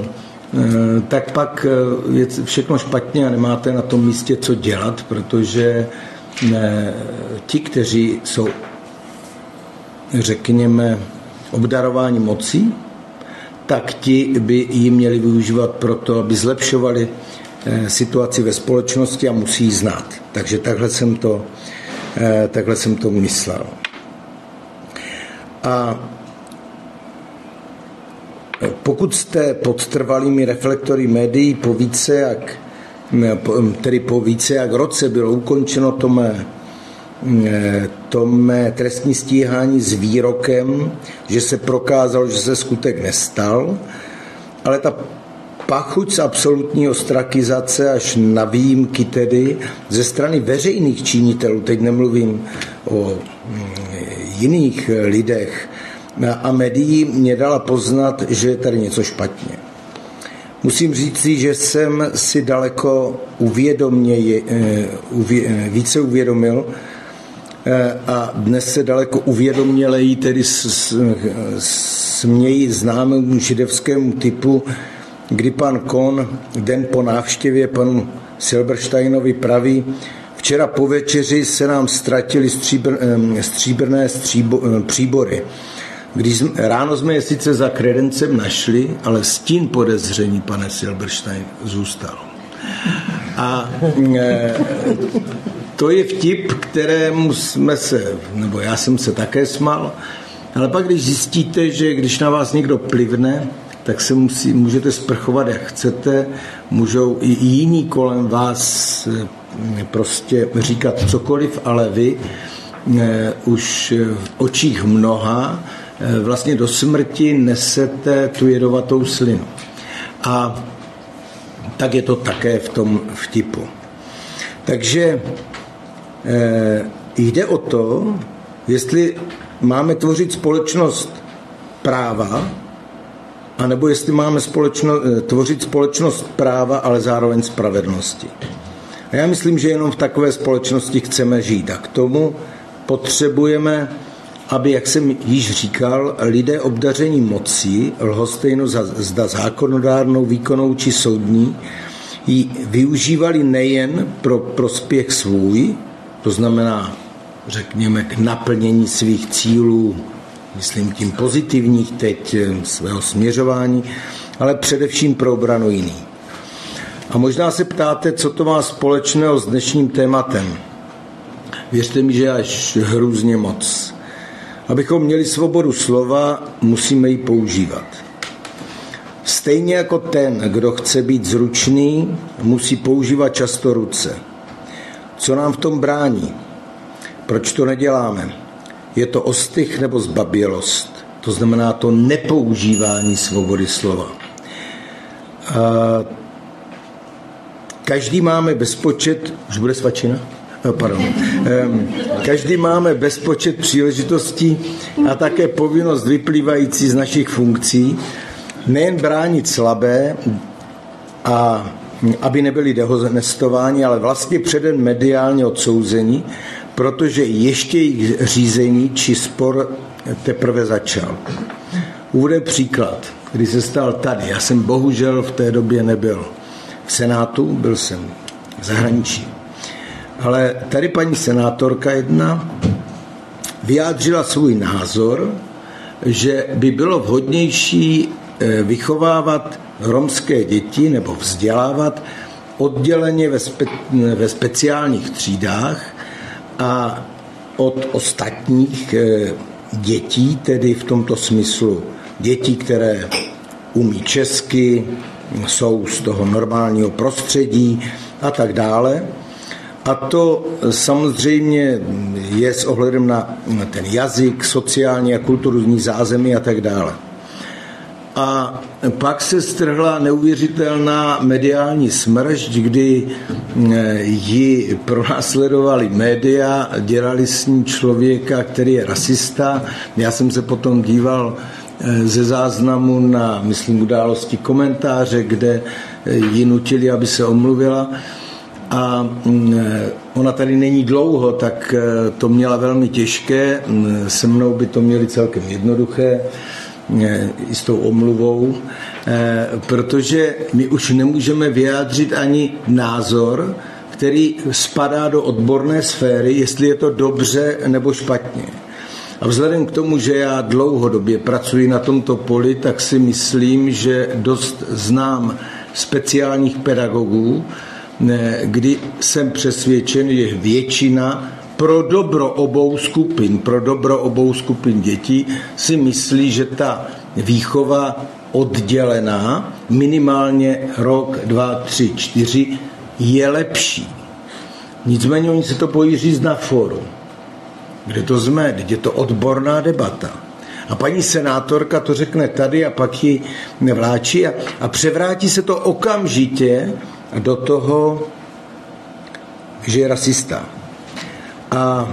pak je všechno špatně a nemáte na tom místě co dělat, protože ti, kteří jsou, řekněme, obdarováni mocí, tak ti by ji měli využívat proto, aby zlepšovali situaci ve společnosti a musí ji znát. Takže takhle jsem to myslel. A pokud jste pod trvalými reflektory médií po více jak roce bylo ukončeno to mé trestní stíhání s výrokem, že se prokázalo, že se skutek nestal, ale ta pachuť z absolutní ostrakizace až na výjimky tedy ze strany veřejných činitelů, teď nemluvím o jiných lidech, a médií mě dala poznat, že je tady něco špatně. Musím říct, že jsem si daleko více uvědomil a dnes se daleko uvědoměleji tedy směji známému židovskému typu, kdy pan Kohn den po návštěvě panu Silbersteinovi praví: včera po večeři se nám ztratili stříbrné příbory. Ráno jsme je sice za kredencem našli, ale stín podezření, pane Silberstein, zůstal. A to je vtip, kterému já jsem se také smál, ale pak když zjistíte, že když na vás někdo plivne, tak se můžete sprchovat, jak chcete, můžou i jiní kolem vás prostě říkat cokoliv, ale vy už v očích mnoha vlastně do smrti nesete tu jedovatou slinu. A tak je to také v tom vtipu. Takže jde o to, jestli máme tvořit společnost práva, anebo jestli máme tvořit společnost práva, ale zároveň spravedlnosti. A já myslím, že jenom v takové společnosti chceme žít. A k tomu potřebujeme, aby, jak jsem již říkal, lidé obdaření mocí, lhostejno zda zákonodárnou, výkonnou či soudní, ji využívali nejen pro prospěch svůj, to znamená, řekněme, k naplnění svých cílů, myslím tím pozitivních teď svého směřování, ale především pro obranu jiných. A možná se ptáte, co to má společného s dnešním tématem. Věřte mi, že až hrůzně moc. Abychom měli svobodu slova, musíme ji používat. Stejně jako ten, kdo chce být zručný, musí používat často ruce. Co nám v tom brání? Proč to neděláme? Je to ostych nebo zbabělost? To znamená to nepoužívání svobody slova. Každý máme bezpočet... Už bude svačina? Pardon. Každý máme bezpočet příležitostí a také povinnost vyplývající z našich funkcí, nejen bránit slabé, a aby nebyli dehonestováni, ale vlastně předem mediálně odsouzeni, protože ještě jejich řízení či spor teprve začal. Uvedem příklad, když se stal tady. Já jsem bohužel v té době nebyl v Senátu, byl jsem v zahraničí. Ale tady paní senátorka jedna vyjádřila svůj názor, že by bylo vhodnější vychovávat romské děti nebo vzdělávat odděleně ve speciálních třídách a od ostatních dětí, tedy v tomto smyslu dětí, které umí česky, jsou z toho normálního prostředí a tak dále. A to samozřejmě je s ohledem na ten jazyk, sociální a kulturní zázemí a tak dále. A pak se strhla neuvěřitelná mediální smršť, kdy ji pronásledovali média, dělali s ní člověka, který je rasista. Já jsem se potom díval ze záznamu na, myslím, Události komentáře, kde ji nutili, aby se omluvila. A ona tady není dlouho, tak to měla velmi těžké. Se mnou by to měli celkem jednoduché, i s tou omluvou, protože my už nemůžeme vyjádřit ani názor, který spadá do odborné sféry, jestli je to dobře nebo špatně. A vzhledem k tomu, že já dlouhodobě pracuji na tomto poli, tak si myslím, že dost znám speciálních pedagogů, kdy jsem přesvědčen, že většina pro dobro obou skupin dětí si myslí, že ta výchova oddělená minimálně rok, 2, 3, 4 je lepší. Nicméně oni se to bojí říct na fóru. Kde to jsme? Teď je to odborná debata. A paní senátorka to řekne tady a pak ji nevláčí a převrátí se to okamžitě do toho, že je rasista. A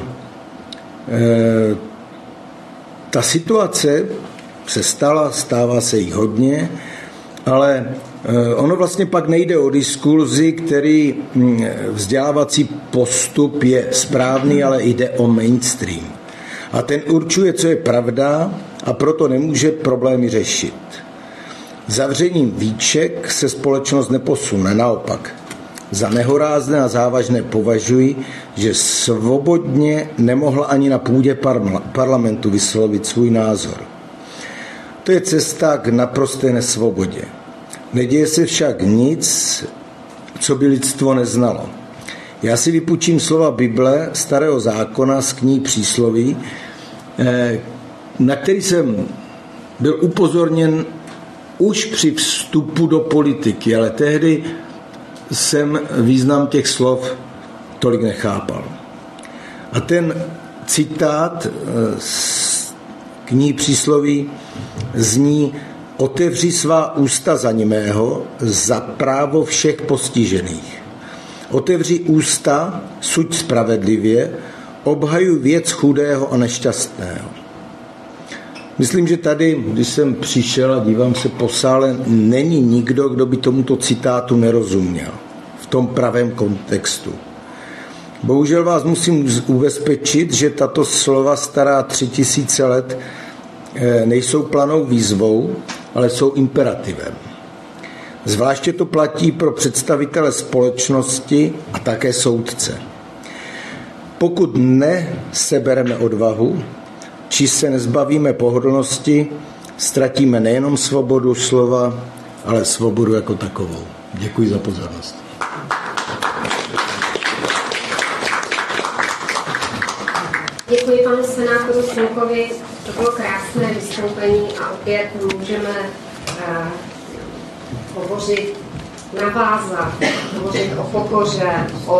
ta situace se stává se jí hodně, ale ono vlastně pak nejde o diskurzi, který vzdělávací postup je správný, ale jde o mainstream. A ten určuje, co je pravda, a proto nemůže problémy řešit. Zavřením víček se společnost neposune, naopak. Za nehorázné a závažné považuji, že svobodně nemohla ani na půdě parlamentu vyslovit svůj názor. To je cesta k naprosté nesvobodě. Neděje se však nic, co by lidstvo neznalo. Já si vypůjčím slova Bible, Starého zákona z knihy Přísloví, na který jsem byl upozorněn už při vstupu do politiky, ale tehdy jsem význam těch slov tolik nechápal. A ten citát z knihy Přísloví zní: otevři svá ústa za němého, za právo všech postižených. Otevři ústa, suď spravedlivě, obhajuj věc chudého a nešťastného. Myslím, že tady, když jsem přišel a dívám se po sále, není nikdo, kdo by tomuto citátu nerozuměl v tom pravém kontextu. Bohužel vás musím ubezpečit, že tato slova stará 3000 let nejsou planou výzvou, ale jsou imperativem. Zvláště to platí pro představitele společnosti a také soudce. Pokud nesebereme odvahu, či se nezbavíme pohodlnosti, ztratíme nejenom svobodu slova, ale svobodu jako takovou. Děkuji za pozornost. Děkuji panu senátoru Čunkovi, to bylo krásné vystoupení a opět můžeme hovořit, navázat, hovořit o pokoře,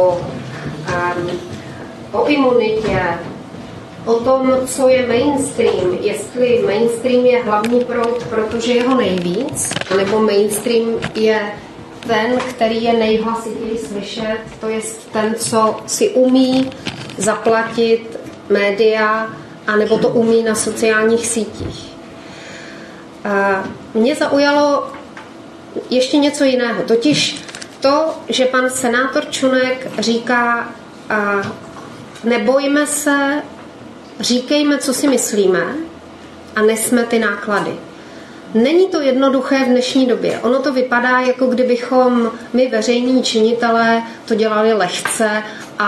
o imunitě, o tom, co je mainstream, jestli mainstream je hlavní proud, protože je ho nejvíc, nebo mainstream je ten, který je nejhlasitěji slyšet, to je ten, co si umí zaplatit média, anebo to umí na sociálních sítích. Mě zaujalo ještě něco jiného, totiž to, že pan senátor Čunek říká, nebojme se, říkejme, co si myslíme a nesme ty náklady. Není to jednoduché v dnešní době. Ono to vypadá, jako kdybychom my veřejní činitelé to dělali lehce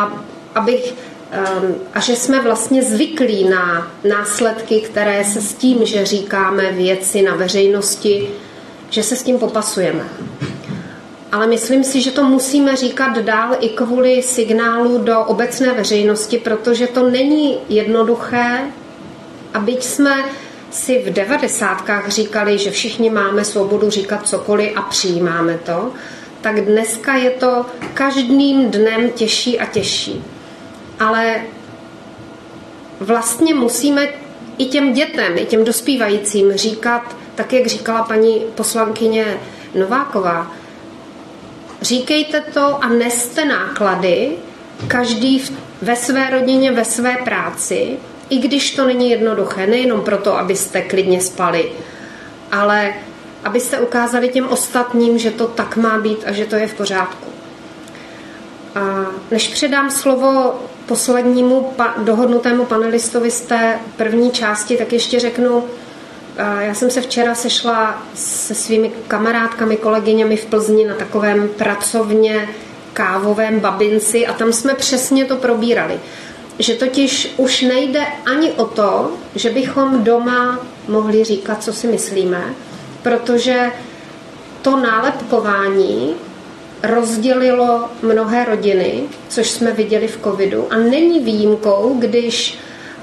a že jsme vlastně zvyklí na následky, které se s tím, že říkáme věci na veřejnosti, že se s tím popasujeme. Ale myslím si, že to musíme říkat dál i kvůli signálu do obecné veřejnosti, protože to není jednoduché, a byť jsme si v 90kách říkali, že všichni máme svobodu říkat cokoliv a přijímáme to, tak dneska je to každým dnem těžší a těžší. Ale vlastně musíme i těm dětem, i těm dospívajícím říkat, tak jak říkala paní poslankyně Nováková, říkejte to a neste náklady, každý ve své rodině, ve své práci, i když to není jednoduché, nejenom proto, abyste klidně spali, ale abyste ukázali těm ostatním, že to tak má být a že to je v pořádku. A než předám slovo poslednímu dohodnutému panelistovi z té první části, tak ještě řeknu, já jsem se včera sešla se svými kamarádkami, kolegyněmi v Plzni na takovém pracovně kávovém babinci a tam jsme přesně to probírali. Že totiž už nejde ani o to, že bychom doma mohli říkat, co si myslíme, protože to nálepkování rozdělilo mnohé rodiny, což jsme viděli v covidu, a není výjimkou, když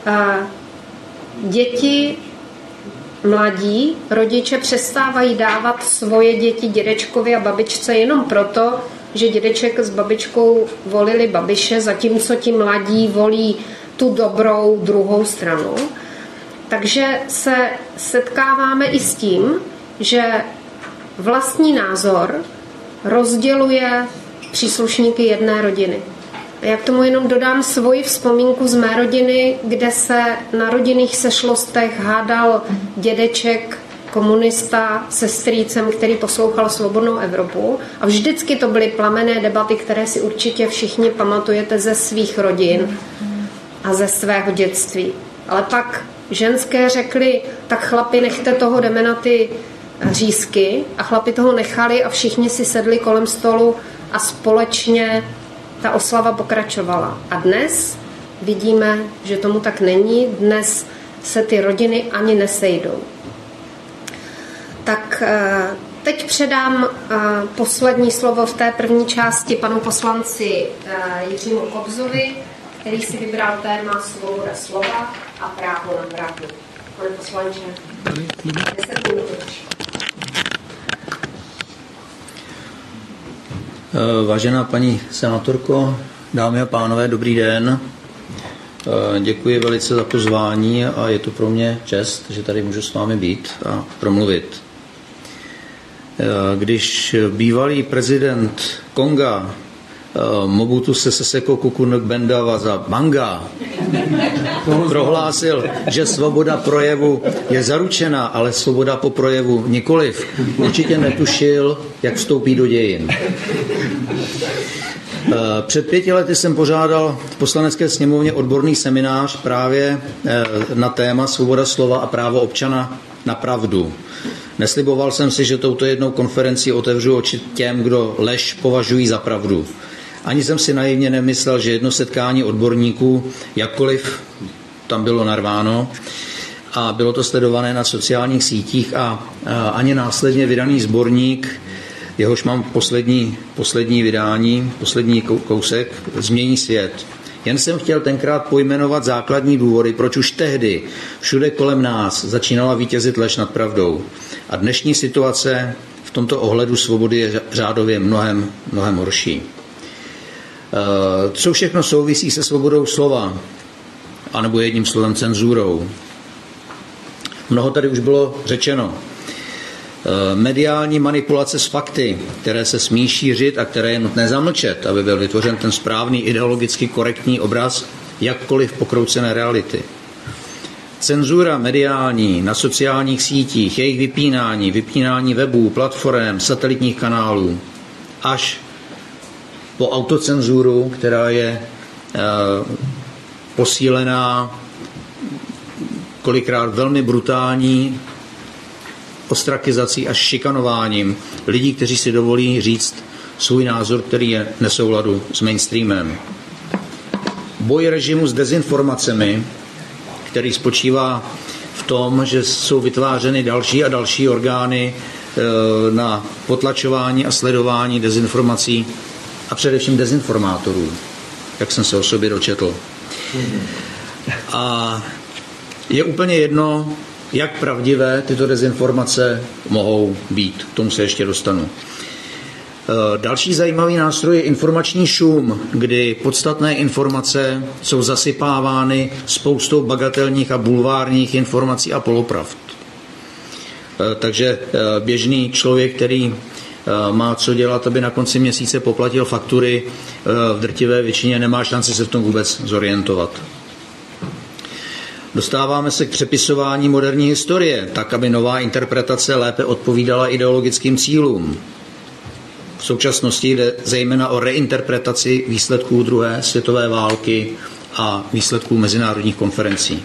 děti, mladí rodiče přestávají dávat svoje děti dědečkovi a babičce jenom proto, že dědeček s babičkou volili Babiše, zatímco ti mladí volí tu dobrou druhou stranu. Takže se setkáváme i s tím, že vlastní názor rozděluje příslušníky jedné rodiny. A já k tomu jenom dodám svoji vzpomínku z mé rodiny, kde se na rodinných sešlostech hádal dědeček komunista se strýcem, který poslouchal Svobodnou Evropu. A vždycky to byly plamenné debaty, které si určitě všichni pamatujete ze svých rodin a ze svého dětství. Ale pak ženské řekly, tak chlapi, nechte toho, jdeme na ty řízky, a chlapi toho nechali a všichni si sedli kolem stolu a společně ta oslava pokračovala. A dnes vidíme, že tomu tak není. Dnes se ty rodiny ani nesejdou. Tak teď předám poslední slovo v té první části panu poslanci Jiřímu Kobzovi, který si vybral téma svoboda slova a právo na pravdu. Pane poslanče, 10 minut. Vážená paní senátorko, dámy a pánové, dobrý den. Děkuji velice za pozvání a je to pro mě čest, že tady můžu s vámi být a promluvit. Když bývalý prezident Konga Mobutu Sese Kuku Ngbenda za Banga prohlásil, že svoboda projevu je zaručena, ale svoboda po projevu nikoliv, určitě netušil, jak vstoupí do dějin. Před 5 lety jsem pořádal v Poslanecké sněmovně odborný seminář právě na téma svoboda slova a právo občana na pravdu. Nesliboval jsem si, že touto jednou konferencí otevřu oči těm, kdo lež považují za pravdu. Ani jsem si naivně nemyslel, že jedno setkání odborníků, jakkoliv tam bylo narváno, a bylo to sledované na sociálních sítích a ani následně vydaný sborník, jehož mám poslední vydání, poslední kousek, změní svět. Jen jsem chtěl tenkrát pojmenovat základní důvody, proč už tehdy všude kolem nás začínala vítězit lež nad pravdou. A dnešní situace v tomto ohledu svobody je řádově mnohem horší. Co všechno souvisí se svobodou slova, anebo jedním slovem cenzurou? Mnoho tady už bylo řečeno. Mediální manipulace s fakty, které se smí šířit a které je nutné zamlčet, aby byl vytvořen ten správný ideologicky korektní obraz jakkoliv pokroucené reality. Cenzura mediální na sociálních sítích, jejich vypínání webů, platform, satelitních kanálů, až po autocenzuru, která je posílená kolikrát velmi brutální ostrakizací až šikanováním lidí, kteří si dovolí říct svůj názor, který je v nesouladu s mainstreamem. Boj režimu s dezinformacemi, který spočívá v tom, že jsou vytvářeny další a další orgány na potlačování a sledování dezinformací a především dezinformátorů, jak jsem se o sobě dočetl. A je úplně jedno, jak pravdivé tyto dezinformace mohou být. K tomu se ještě dostanu. Další zajímavý nástroj je informační šum, kdy podstatné informace jsou zasypávány spoustou bagatelních a bulvárních informací a polopravd. Takže běžný člověk, který má co dělat, aby na konci měsíce poplatil faktury, v drtivé většině nemá šanci se v tom vůbec zorientovat. Dostáváme se k přepisování moderní historie, tak, aby nová interpretace lépe odpovídala ideologickým cílům. V současnosti jde zejména o reinterpretaci výsledků druhé světové války a výsledků mezinárodních konferencí.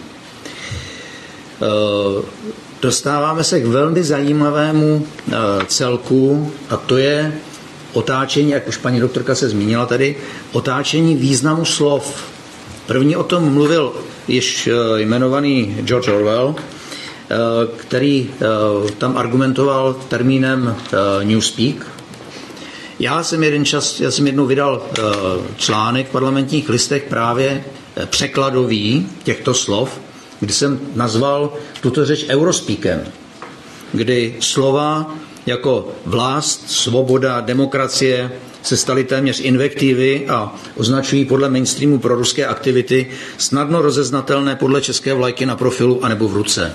Dostáváme se k velmi zajímavému celku, a to je otáčení, jak už paní doktorka se zmínila tady, otáčení významu slov. První o tom mluvil již jmenovaný George Orwell, který tam argumentoval termínem newspeak. Já jsem jednou vydal článek v Parlamentních listech právě překladový těchto slov, kdy jsem nazval tuto řeč eurospeakem, kdy slova jako vlast, svoboda, demokracie se staly téměř invektivy a označují podle mainstreamu proruské aktivity, snadno rozeznatelné podle české vlajky na profilu anebo v ruce.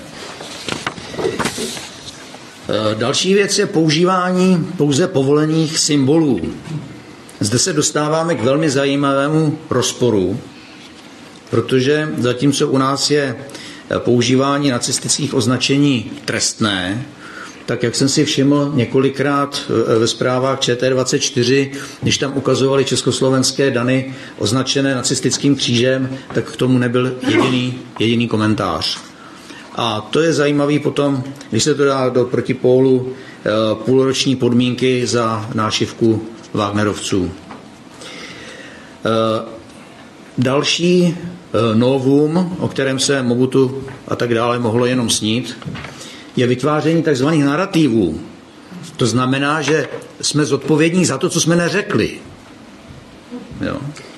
Další věc je používání pouze povolených symbolů. Zde se dostáváme k velmi zajímavému rozporu, protože zatímco u nás je používání nacistických označení trestné, tak jak jsem si všiml několikrát ve zprávách ČT24, když tam ukazovali československé dany označené nacistickým křížem, tak k tomu nebyl jediný komentář. A to je zajímavý potom, když se to dá do protipólu půlroční podmínky za nášivku Wagnerovců. Další novum, o kterém se Mobutu a tak dále mohlo jenom snít, je vytváření tzv. Narativů. To znamená, že jsme zodpovědní za to, co jsme neřekli. Jo.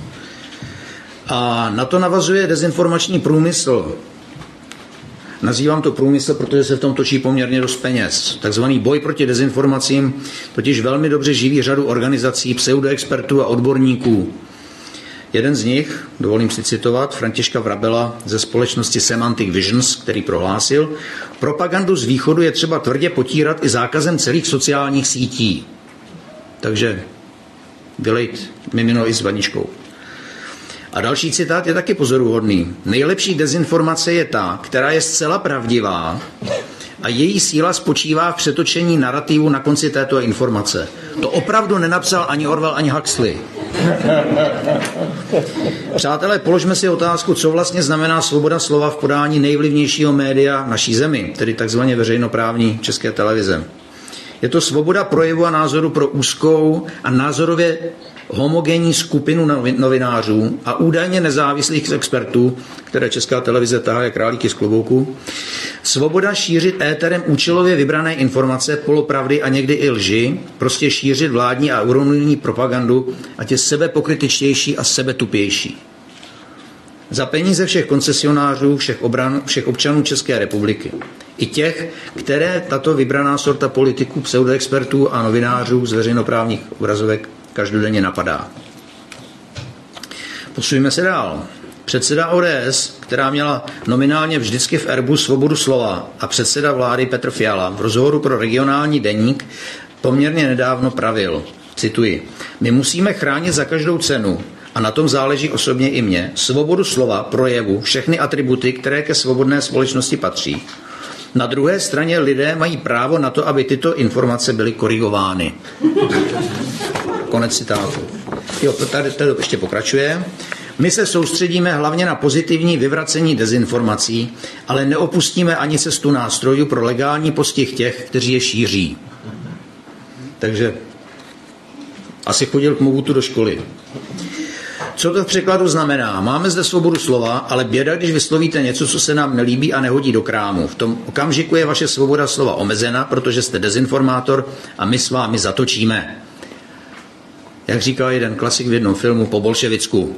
A na to navazuje dezinformační průmysl. Nazývám to průmysl, protože se v tom točí poměrně dost peněz. Takzvaný boj proti dezinformacím totiž velmi dobře živí řadu organizací, pseudoexpertů a odborníků. Jeden z nich, dovolím si citovat, Františka Vrabela ze společnosti Semantic Visions, který prohlásil, propagandu z východu je třeba tvrdě potírat i zákazem celých sociálních sítí. Takže vylejt mimino i s vaničkou. A další citát je taky pozoruhodný. Nejlepší dezinformace je ta, která je zcela pravdivá a její síla spočívá v přetočení narrativu na konci této informace. To opravdu nenapsal ani Orwell, ani Huxley. Přátelé, položme si otázku, co vlastně znamená svoboda slova v podání nejvlivnějšího média naší zemi, tedy takzvaně veřejnoprávní České televize. Je to svoboda projevu a názoru pro úzkou a názorově homogenní skupinu novinářů a údajně nezávislých expertů, které Česká televize tahá jak králíky z klobouku. Svoboda šířit éterem účelově vybrané informace, polopravdy a někdy i lži, prostě šířit vládní a eurounijní propagandu, ať je sebepokritičtější a sebetupější. za peníze všech koncesionářů, všech občanů České republiky. I těch, které tato vybraná sorta politiků, pseudoexpertů a novinářů z veřejnoprávních obrazovek každodenně napadá. Posuňme se dál. Předseda ODS, která měla nominálně vždycky v erbu svobodu slova, a předseda vlády Petr Fiala v rozhovoru pro Regionální deník poměrně nedávno pravil, cituji, my musíme chránit za každou cenu, a na tom záleží osobně i mně, svobodu slova, projevu, všechny atributy, které ke svobodné společnosti patří. Na druhé straně lidé mají právo na to, aby tyto informace byly korigovány. Konec citátu. Jo, tady ještě pokračuje. My se soustředíme hlavně na pozitivní vyvracení dezinformací, ale neopustíme ani cestu nástrojů pro legální postih těch, kteří je šíří. Takže asi chodil k Mobutu do školy. Co to v překladu znamená? Máme zde svobodu slova, ale běda, když vyslovíte něco, co se nám nelíbí a nehodí do krámu. V tom okamžiku je vaše svoboda slova omezena, protože jste dezinformátor a my s vámi zatočíme. Jak říkal jeden klasik v jednom filmu po bolševicku.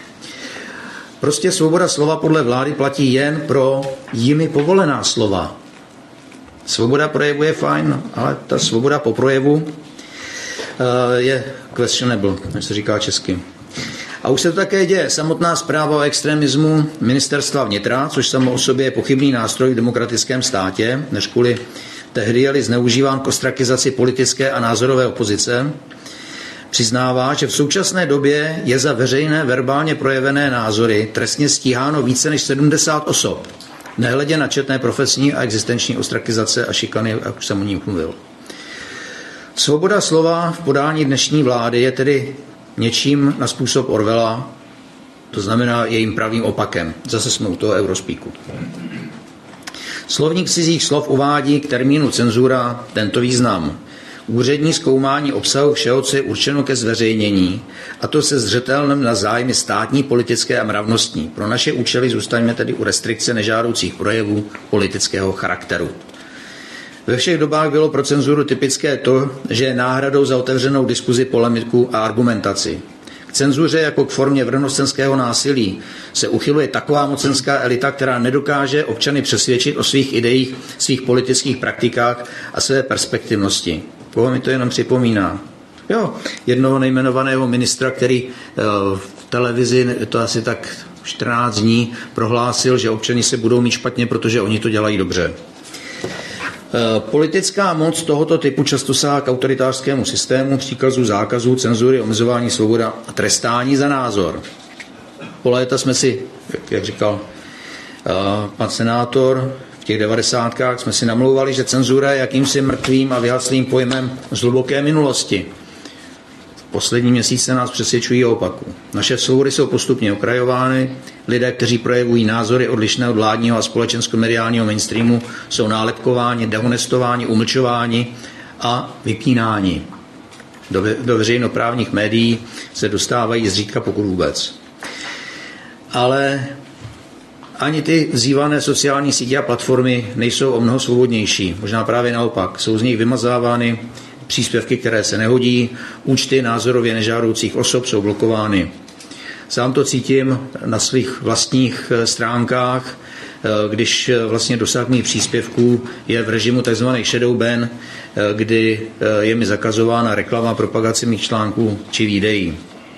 Prostě svoboda slova podle vlády platí jen pro jimi povolená slova. Svoboda projevu je fajn, ale ta svoboda po projevu je questionable, jak se říká česky. A už se to také děje. Samotná zpráva o extremismu ministerstva vnitra, což samo o sobě je pochybný nástroj v demokratickém státě, než kvůli tehdy je zneužíván k ostrakizaci politické a názorové opozice, přiznává, že v současné době je za veřejné verbálně projevené názory trestně stíháno více než 70 osob, nehledě na četné profesní a existenční ostrakizace a šikany, jak už jsem o ní mluvil. Svoboda slova v podání dnešní vlády je tedy něčím na způsob Orwella, to znamená jejím pravým opakem. Zase jsme u toho Eurospeaku. Slovník cizích slov uvádí k termínu cenzura tento význam. Úřední zkoumání obsahu všeho, co je určeno ke zveřejnění, a to se zřetelem na zájmy státní, politické a mravnostní. Pro naše účely zůstaňme tedy u restrikce nežádoucích projevů politického charakteru. Ve všech dobách bylo pro cenzuru typické to, že je náhradou za otevřenou diskuzi, polemiku a argumentaci. K cenzuře jako k formě vrchnostenského násilí se uchyluje taková mocenská elita, která nedokáže občany přesvědčit o svých ideích, svých politických praktikách a své perspektivnosti. Koho mi to jenom připomíná? Jo, jednoho nejmenovaného ministra, který v televizi, to asi tak 14 dní, prohlásil, že občani se budou mít špatně, protože oni to dělají dobře. Politická moc tohoto typu často sahá k autoritářskému systému, příkazů, zákazů, cenzury, omezování svobody a trestání za názor. Po léta jsme si, jak říkal pan senátor, v těch 90kách jsme si namlouvali, že cenzura je jakýmsi mrtvým a vyhaslým pojmem z hluboké minulosti. Poslední měsíce nás přesvědčují o opaku. Naše svobody jsou postupně okrajovány, lidé, kteří projevují názory odlišné od vládního a společensko-mediálního mainstreamu, jsou nálepkováni, dehonestováni, umlčováni a vypínáni. Do veřejnoprávních médií se dostávají zřídka, pokud vůbec. Ale ani ty vzývané sociální sítě a platformy nejsou o mnoho svobodnější. Možná právě naopak. Jsou z nich vymazávány příspěvky, které se nehodí, účty názorově nežádoucích osob jsou blokovány. Sám to cítím na svých vlastních stránkách, když vlastně dosah mých příspěvků je v režimu tzv. Shadow ban, kdy je mi zakazována reklama, propagace mých článků či videí.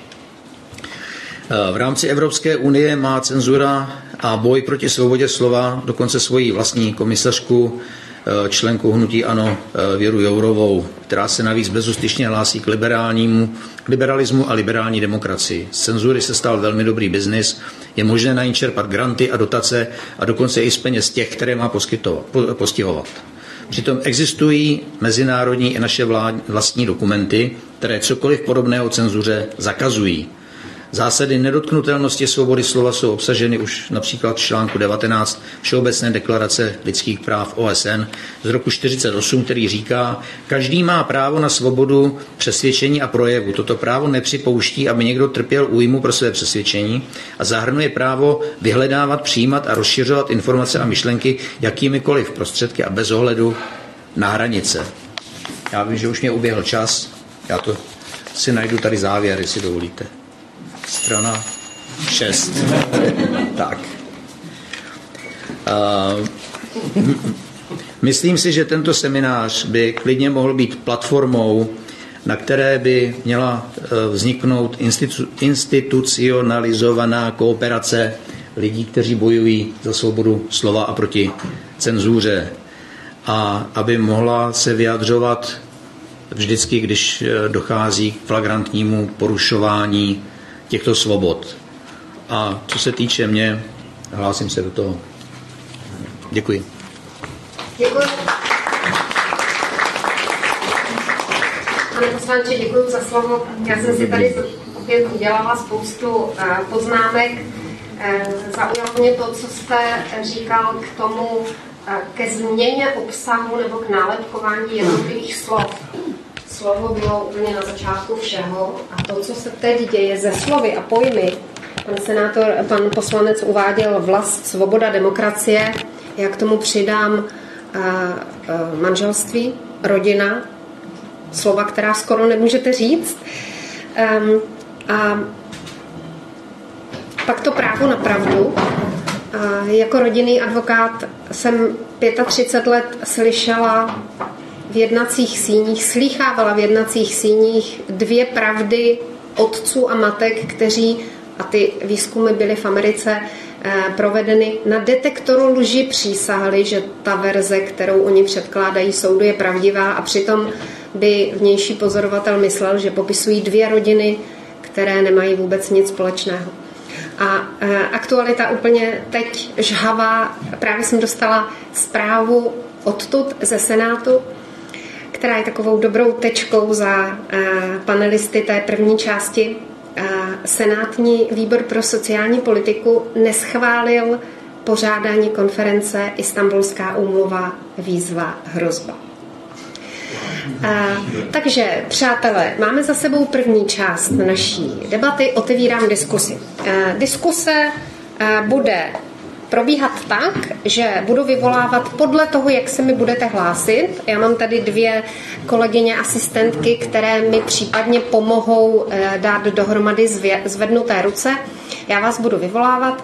V rámci Evropské unie má cenzura a boj proti svobodě slova dokonce svoji vlastní komisařku, členku hnutí ANO Věru Jourovou, která se navíc bezustyšně hlásí k liberalismu a liberální demokracii. Z cenzury se stal velmi dobrý biznis, je možné na ní čerpat granty a dotace a dokonce i z peněz těch, které má postihovat. Přitom existují mezinárodní i naše vlastní dokumenty, které cokoliv podobného cenzuře zakazují. Zásady nedotknutelnosti svobody slova jsou obsaženy už například v článku 19 Všeobecné deklarace lidských práv OSN z roku 1948, který říká, každý má právo na svobodu přesvědčení a projevu. Toto právo nepřipouští, aby někdo trpěl újmu pro své přesvědčení a zahrnuje právo vyhledávat, přijímat a rozšiřovat informace a myšlenky jakýmikoliv prostředky a bez ohledu na hranice. Já vím, že už mě uběhl čas, já to si najdu tady závěr, jestli dovolíte. Strana 6. Tak. Myslím si, že tento seminář by klidně mohl být platformou, na které by měla vzniknout institucionalizovaná kooperace lidí, kteří bojují za svobodu slova a proti cenzuře. A aby mohla se vyjadřovat vždycky, když dochází k flagrantnímu porušování těchto svobod. A co se týče mě, hlásím se do toho. Děkuji. Děkuji. Pane poslanče, děkuji za slovo. Já jsem si tady opět udělala spoustu poznámek. Zaujalo mě to, co jste říkal k tomu, ke změně obsahu nebo k nálepkování jednotlivých slov. Slovo bylo úplně na začátku všeho a to, co se teď děje ze slovy a pojmy, pan poslanec uváděl vlast, svoboda, demokracie, já k tomu přidám manželství, rodina, slova, která skoro nemůžete říct. A pak to právo na pravdu. Jako rodinný advokát jsem 35 let slyšela v jednacích síních, slýchávala v jednacích síních 2 pravdy otců a matek, kteří, a ty výzkumy byly v Americe provedeny, na detektoru lži přísahali, že ta verze, kterou oni předkládají soudu, je pravdivá a přitom by vnější pozorovatel myslel, že popisují 2 rodiny, které nemají vůbec nic společného. A aktualita úplně teď žhavá. Právě jsem dostala zprávu odtud ze Senátu, která je takovou dobrou tečkou za panelisty té první části. Senátní výbor pro sociální politiku neschválil pořádání konference Istanbulská úmluva, výzva, hrozba. Takže, přátelé, máme za sebou první část naší debaty, otevírám diskusi. Diskuse bude probíhat tak, že budu vyvolávat podle toho, jak se mi budete hlásit. Já mám tady 2 kolegyně asistentky, které mi případně pomohou dát dohromady zvednuté ruce. Já vás budu vyvolávat.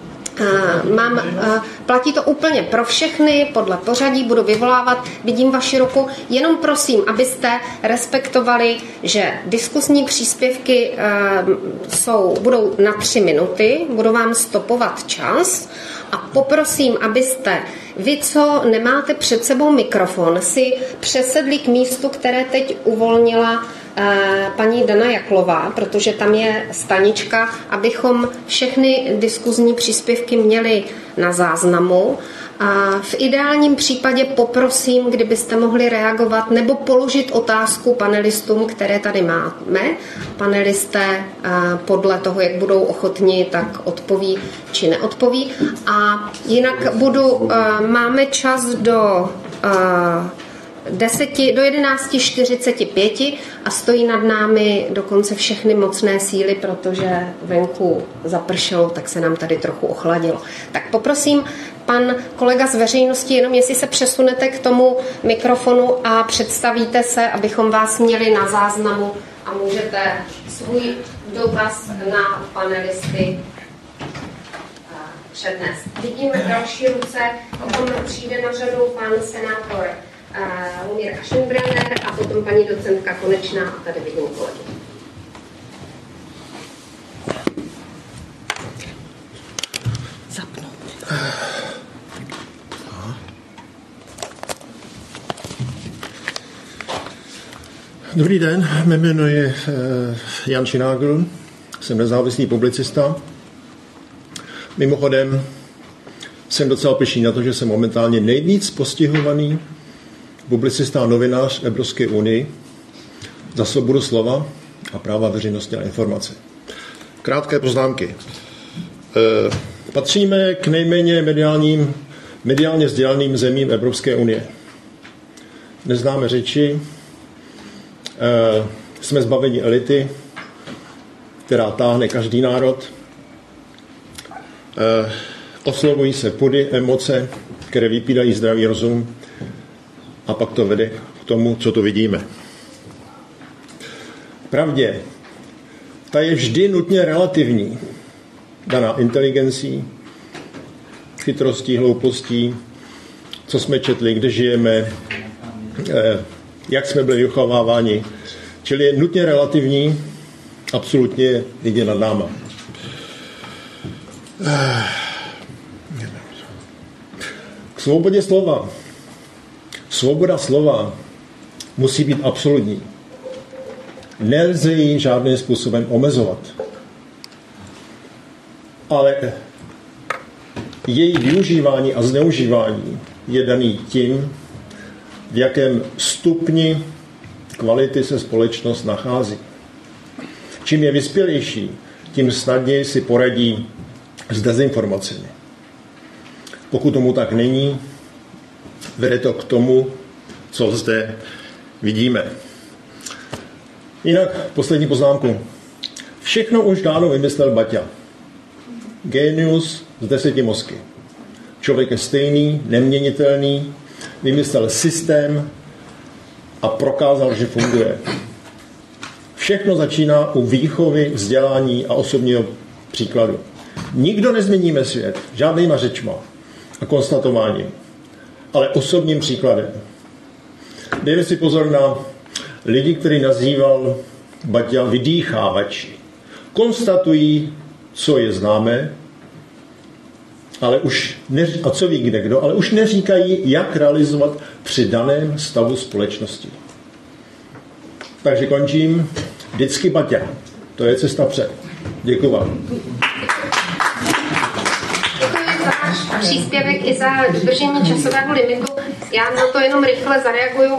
Platí to úplně pro všechny, podle pořadí budu vyvolávat, vidím vaši ruku, jenom prosím, abyste respektovali, že diskusní příspěvky budou na 3 minuty, budu vám stopovat čas a poprosím, abyste vy, co nemáte před sebou mikrofon, si přesedli k místu, které teď uvolnila paní Dana Jaklová, protože tam je stanička, abychom všechny diskuzní příspěvky měli na záznamu. A v ideálním případě poprosím, kdybyste mohli reagovat nebo položit otázku panelistům, které tady máme. Panelisté podle toho, jak budou ochotni, tak odpoví či neodpoví. A jinak máme čas do 11:45 a stojí nad námi dokonce všechny mocné síly, protože venku zapršelo, tak se nám tady trochu ochladilo. Tak poprosím pan kolega z veřejnosti, jenom jestli se přesunete k tomu mikrofonu a představíte se, abychom vás měli na záznamu a můžete svůj dotaz na panelisty přednést. Vidím další ruce, potom přijde na řadu pan senátor Lumír Aschenbrenner a potom paní docentka Konečná a tady vidím kolegy. Zapnout. Dobrý den, mé jméno je Jan Šinágl, jsem nezávislý publicista. Mimochodem jsem docela pyšný na to, že jsem momentálně nejvíc postihovaný publicista a novinář v Evropské unii za svobodu slova a práva veřejnosti na informace. Krátké poznámky. Patříme k nejméně mediálně vzdělaným zemím Evropské unie. Neznáme řeči, jsme zbaveni elity, která táhne každý národ. Oslovují se pudy, emoce, které vypídají zdravý rozum a pak to vede k tomu, co tu vidíme. Pravdě, ta je vždy nutně relativní. daná inteligencí, chytrostí, hloupostí, co jsme četli, kde žijeme, jak jsme byli vychováváni. Čili je nutně relativní, absolutně někde nad náma. K svobodě slova. Svoboda slova musí být absolutní. Nelze ji žádným způsobem omezovat. Ale její využívání a zneužívání je daný tím, v jakém stupni kvality se společnost nachází. Čím je vyspělejší, tím snadněji si poradí s dezinformacemi. Pokud tomu tak není, vede to k tomu, co zde vidíme. Jinak poslední poznámku. Všechno už dávno vymyslel Baťa. Génius z 10 mozky. Člověk je stejný, neměnitelný, vymyslel systém a prokázal, že funguje. Všechno začíná u výchovy, vzdělání a osobního příkladu. Nikdo nezměníme svět žádnýma řečma a konstatováním, ale osobním příkladem. Dejme si pozor na lidi, který nazýval Baťa vydýchávači. Konstatují, co je známé, ale už a co ví kde kdo, ale už neříkají, jak realizovat při daném stavu společnosti. Takže končím. Vždycky Baťa. To je cesta před. Děkuji vám. Děkuji za váš příspěvek i za dodržení časového limitu. Já na to jenom rychle zareaguju.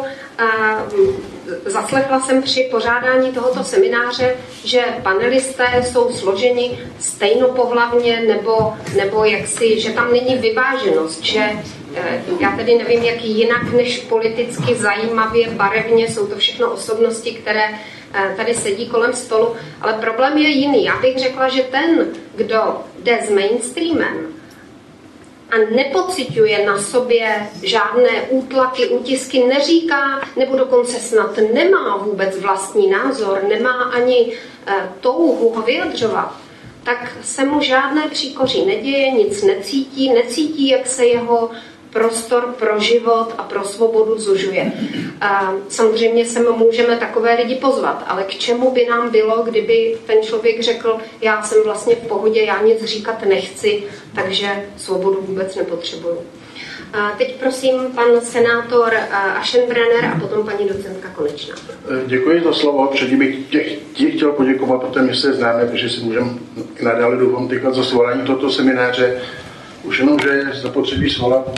Zaslechla jsem při pořádání tohoto semináře, že panelisté jsou složeni stejnopohlavně nebo jaksi, že tam není vyváženost, že já tedy nevím, jak jinak než politicky zajímavě, barevně, jsou to všechno osobnosti, které tady sedí kolem stolu, ale problém je jiný. Já bych řekla, že ten, kdo jde s mainstreamem a nepociťuje na sobě žádné útlaky, útisky, neříká, nebo dokonce snad nemá vůbec vlastní názor, nemá ani touhu ho vyjadřovat, tak se mu žádné příkoří neděje, nic necítí, jak se jeho prostor pro život a pro svobodu zužuje. Samozřejmě se můžeme takové lidi pozvat, ale k čemu by nám bylo, kdyby ten člověk řekl, já jsem vlastně v pohodě, já nic říkat nechci, takže svobodu vůbec nepotřebuju. Teď prosím pan senátor Aschenbrenner a potom paní docentka Konečná. Děkuji za slovo. Předtím bych chtěl poděkovat, protože my se známe, takže si můžeme nadále doufám týkat za svolání tohoto semináře. Už jenom, že je zapotřebí svolat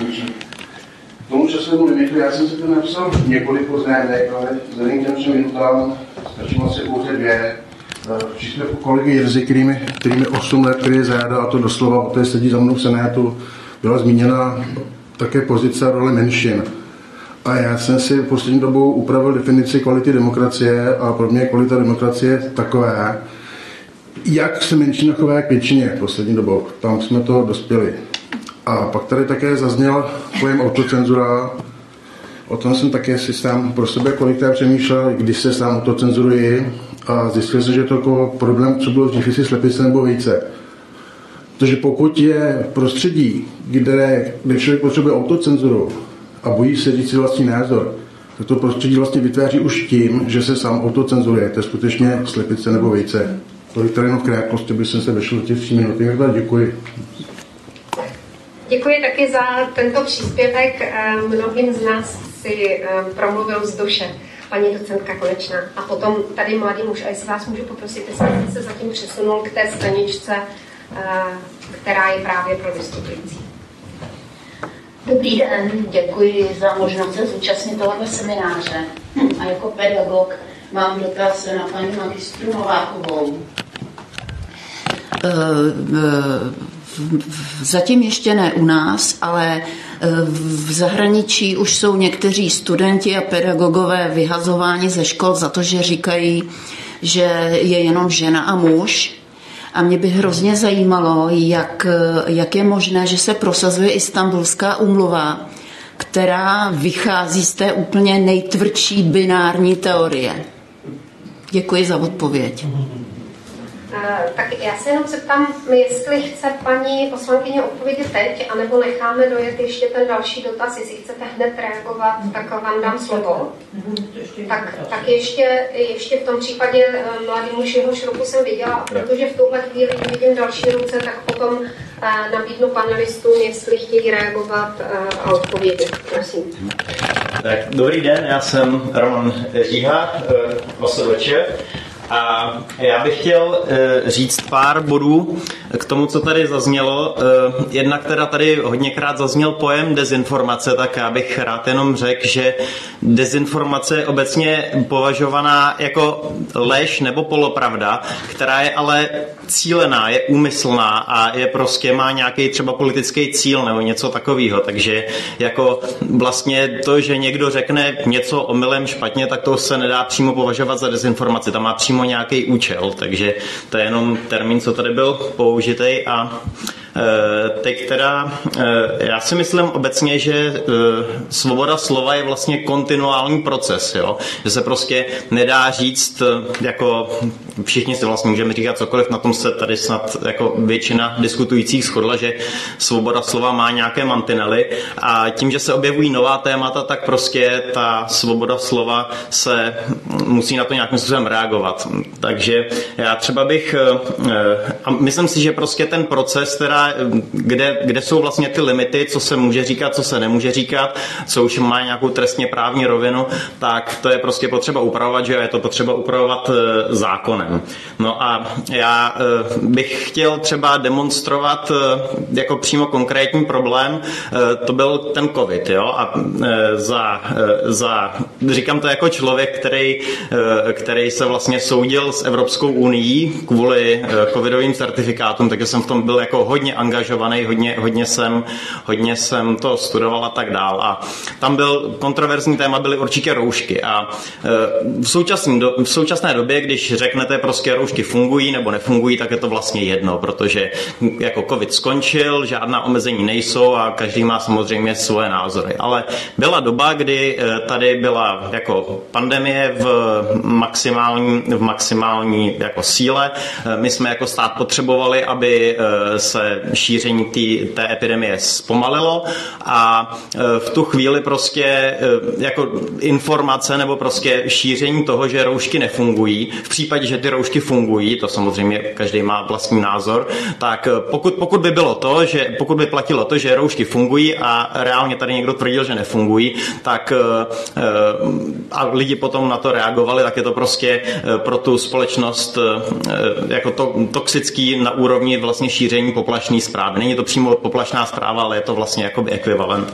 k tomu časovému limitu. Já jsem si to napsal několik poznámek, ale vzhledem k těm 3 minutám stačím asi pouze 2. Příspěvku kolegy Jirzy, kterými 8 let, který je záda, a to doslova, poté sedí za mnou v Senátu, byla zmíněna také pozice a role menšin. A já jsem si v poslední dobou upravil definici kvality demokracie a pro mě kvalita demokracie takové, jak se menšina chová k většině v poslední dobou. Tam jsme toho dospěli. A pak tady také zazněl pojem autocenzura. O tom jsem také si sám pro sebe kolikrát přemýšlel, když se sám autocenzuruji, a zjistil jsem, že je to jako problém, co bylo dřív, jestli slepice nebo vejce. Protože pokud je prostředí, kde člověk potřebuje autocenzuru a bojí se říct si vlastní názor, tak to prostředí vlastně vytváří už tím, že se sám autocenzuruje. To je skutečně slepice nebo vejce. Tolik tady jenom v krátkosti, aby jsem se vešel do těch 3 minut. Děkuji. Děkuji taky za tento příspěvek. Mnohým z nás si promluvil z duše paní docentka Konečná. A potom tady mladý muž, a jestli vás můžu poprosit, jestli se zatím přesunul k té staničce, která je právě pro vystupující. Dobrý den, děkuji za možnost se zúčastnit tohoto semináře. A jako pedagog mám dotaz na paní magistru Novákovou. Zatím ještě ne u nás, ale v zahraničí už jsou někteří studenti a pedagogové vyhazováni ze škol za to, že říkají, že je jenom žena a muž. A mě by hrozně zajímalo, jak je možné, že se prosazuje Istanbulská úmluva, která vychází z té úplně nejtvrdší binární teorie. Děkuji za odpověď. Tak já se jenom zeptám, jestli chce paní poslankyně odpovědět teď, anebo necháme dojet ještě ten další dotaz, jestli chcete hned reagovat, tak vám dám slovo. Tak ještě v tom případě mladý muž, jehož ruku jsem viděla, a protože v tuhle chvíli vidím další ruce, tak potom nabídnu panelistům, jestli chtějí reagovat a odpovědět. Prosím. Tak, dobrý den, já jsem Roman Říha, OSVČ. A já bych chtěl říct pár bodů k tomu, co tady zaznělo. Jednak teda tady hodněkrát zazněl pojem dezinformace, tak já bych rád jenom řekl, že dezinformace je obecně považovaná jako lež nebo polopravda, která je ale cílená, je úmyslná a je prostě má nějaký třeba politický cíl nebo něco takového. Takže jako vlastně to, že někdo řekne něco omylem špatně, tak to se nedá přímo považovat za dezinformaci. Tam má přímo nějaký účel, takže to je jenom termín, co tady byl použitej. A teď teda já si myslím obecně, že svoboda slova je vlastně kontinuální proces, jo? Že se prostě nedá říct, jako všichni si vlastně můžeme říkat cokoliv, na tom se tady snad jako většina diskutujících shodla, že svoboda slova má nějaké mantinely a tím, že se objevují nová témata, tak prostě ta svoboda slova se musí na to nějakým způsobem reagovat. Takže já třeba bych, a myslím si, že prostě ten proces, teda, kde jsou vlastně ty limity, co se může říkat, co se nemůže říkat, co už má nějakou trestně právní rovinu, tak to je prostě potřeba upravovat, že je to potřeba upravovat zákonem. No a já bych chtěl třeba demonstrovat jako přímo konkrétní problém, to byl ten covid, jo, a říkám to jako člověk, který se vlastně soudil s Evropskou unií kvůli covidovým certifikátům, takže jsem v tom byl jako hodně angažovaný, hodně jsem to studoval a tak dál. A tam byl kontroverzní téma, byly určitě roušky. A v současné době, když řeknete prostě roušky fungují nebo nefungují, tak je to vlastně jedno, protože jako covid skončil, žádná omezení nejsou a každý má samozřejmě svoje názory. Ale byla doba, kdy tady byla jako pandemie v maximální jako síle. My jsme jako stát potřebovali, aby se šíření té epidemie zpomalilo a v tu chvíli prostě jako informace nebo prostě šíření toho, že roušky nefungují, v případě, že ty roušky fungují, to samozřejmě každý má vlastní názor, tak pokud by bylo to, že pokud by platilo to, že roušky fungují a reálně tady někdo tvrdil, že nefungují, tak a lidi potom na to reagovali, tak je to prostě pro tu společnost jako toxický na úrovni vlastně šíření poplašné zprávy. Není to přímo poplašná zpráva, ale je to vlastně jakoby ekvivalent.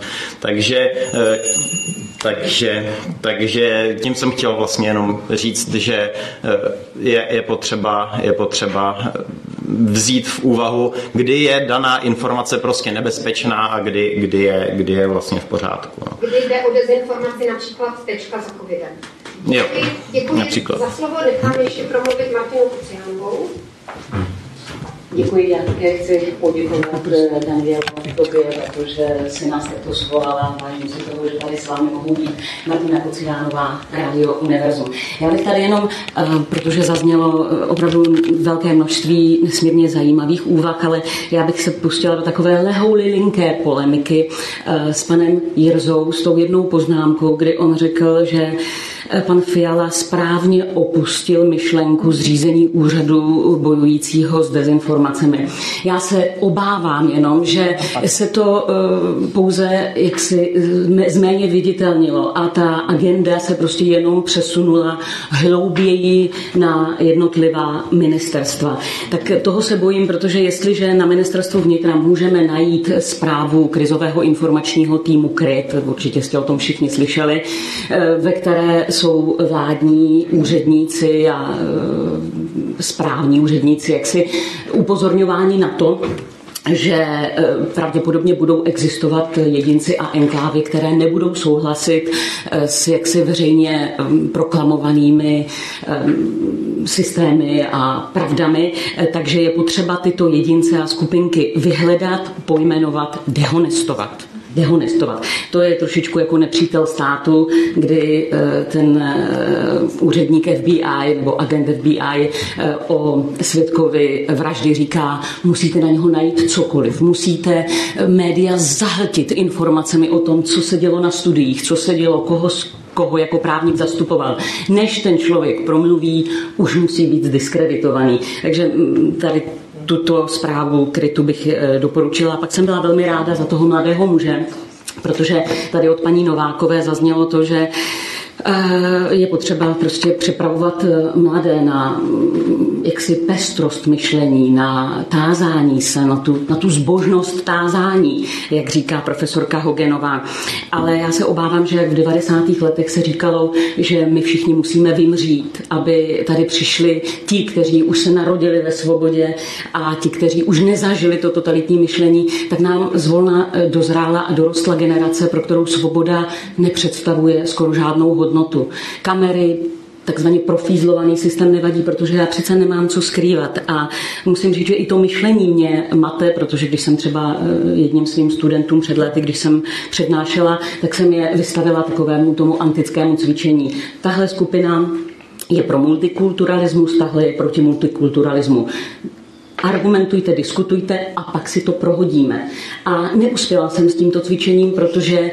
Takže tím jsem chtěl vlastně jenom říct, že je potřeba vzít v úvahu, kdy je daná informace prostě nebezpečná a kdy je vlastně v pořádku. No. Kdy jde o dezinformaci, například tečka za covidem. Jo, Děkuji například. Za slovo, nechám ještě promluvit Martinu Kuciánovou. Děkuji, já také chci poděkovat Danielu tobě, protože si nás takto svolala. Vážím si toho, že tady s vámi mohu být. Martina Kuciánová, Radio Univerzum. Já bych tady jenom, protože zaznělo opravdu velké množství nesmírně zajímavých úvah, ale já bych se pustila do takové lehoulilinké polemiky s panem Jirzou, s tou jednou poznámkou, kdy on řekl, že pan Fiala správně opustil myšlenku zřízení úřadu bojujícího s dezinformacemi. Já se obávám jenom, že se to pouze jaksi zméně viditelnilo a ta agenda se prostě jenom přesunula hlouběji na jednotlivá ministerstva. Tak toho se bojím, protože jestliže na ministerstvu vnitra můžeme najít zprávu krizového informačního týmu KRIT, určitě jste o tom všichni slyšeli, ve které jsou vládní úředníci a správní úředníci jaksi upozorňováni na to, že pravděpodobně budou existovat jedinci a enklávy, které nebudou souhlasit s jaksi veřejně proklamovanými systémy a pravdami, takže je potřeba tyto jedince a skupinky vyhledat, pojmenovat, dehonestovat. dehonestovat. To je trošičku jako nepřítel státu, kdy ten úředník FBI nebo agent FBI o svědkovi vraždy říká, musíte na něho najít cokoliv, musíte média zahltit informacemi o tom, co se dělo na studiích, co se dělo, koho jako právník zastupoval. Než ten člověk promluví, už musí být diskreditovaný. Takže tady tuto zprávu krytu bych doporučila. Pak jsem byla velmi ráda za toho mladého muže, protože tady od paní Novákové zaznělo to, že je potřeba prostě připravovat mladé na jaksi pestrost myšlení, na tázání se, na tu zbožnost tázání, jak říká profesorka Hogenová. Ale já se obávám, že jak v 90. letech se říkalo, že my všichni musíme vymřít, aby tady přišli ti, kteří už se narodili ve svobodě a ti, kteří už nezažili to totalitní myšlení, tak nám zvolna dozrála a dorostla generace, pro kterou svoboda nepředstavuje skoro žádnou hodnotu. Kamery, takzvaně profízlovaný systém nevadí, protože já přece nemám co skrývat a musím říct, že i to myšlení mě mate, protože když jsem třeba jedním svým studentům před lety, když jsem přednášela, tak jsem je vystavila takovému tomu antickému cvičení. Tahle skupina je pro multikulturalismus, tahle je proti multikulturalismu. Argumentujte, diskutujte a pak si to prohodíme. A neuspěla jsem s tímto cvičením, protože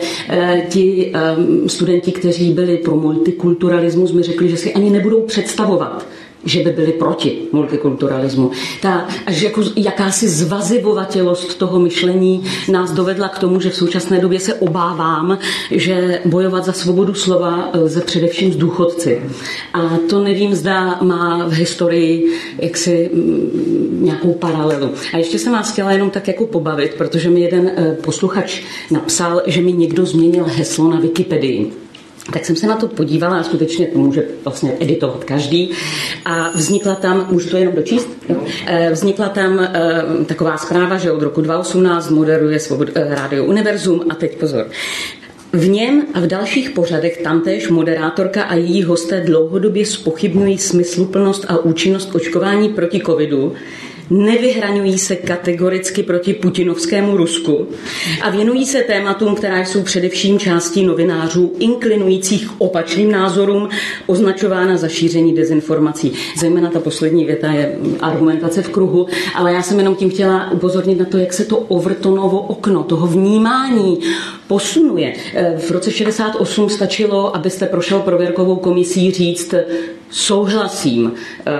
ti studenti, kteří byli pro multikulturalismus, mi řekli, že si ani nebudou představovat, že by byli proti multikulturalismu. Až jako jakási zvazivovatelost toho myšlení nás dovedla k tomu, že v současné době se obávám, že bojovat za svobodu slova lze především s důchodci. A to nevím, zda má v historii jaksi nějakou paralelu. A ještě jsem vás chtěla jenom tak jako pobavit, protože mi jeden posluchač napsal, že mi někdo změnil heslo na Wikipedii. Tak jsem se na to podívala a skutečně to může vlastně editovat každý. A vznikla tam, můžu to jenom dočíst? Vznikla tam taková zpráva, že od roku 2018 moderuje Rádio Univerzum a teď pozor. V něm a v dalších pořadech tamtéž moderátorka a její hosté dlouhodobě zpochybňují smysluplnost a účinnost očkování proti covidu, nevyhraňují se kategoricky proti putinovskému Rusku a věnují se tématům, která jsou především částí novinářů inklinujících k opačným názorům, označována za šíření dezinformací. Zejména ta poslední věta je argumentace v kruhu, ale já jsem jenom tím chtěla upozornit na to, jak se to Overtonovo okno toho vnímání posunuje. V roce 68 stačilo, abyste prošel prověrkovou komisí říct souhlasím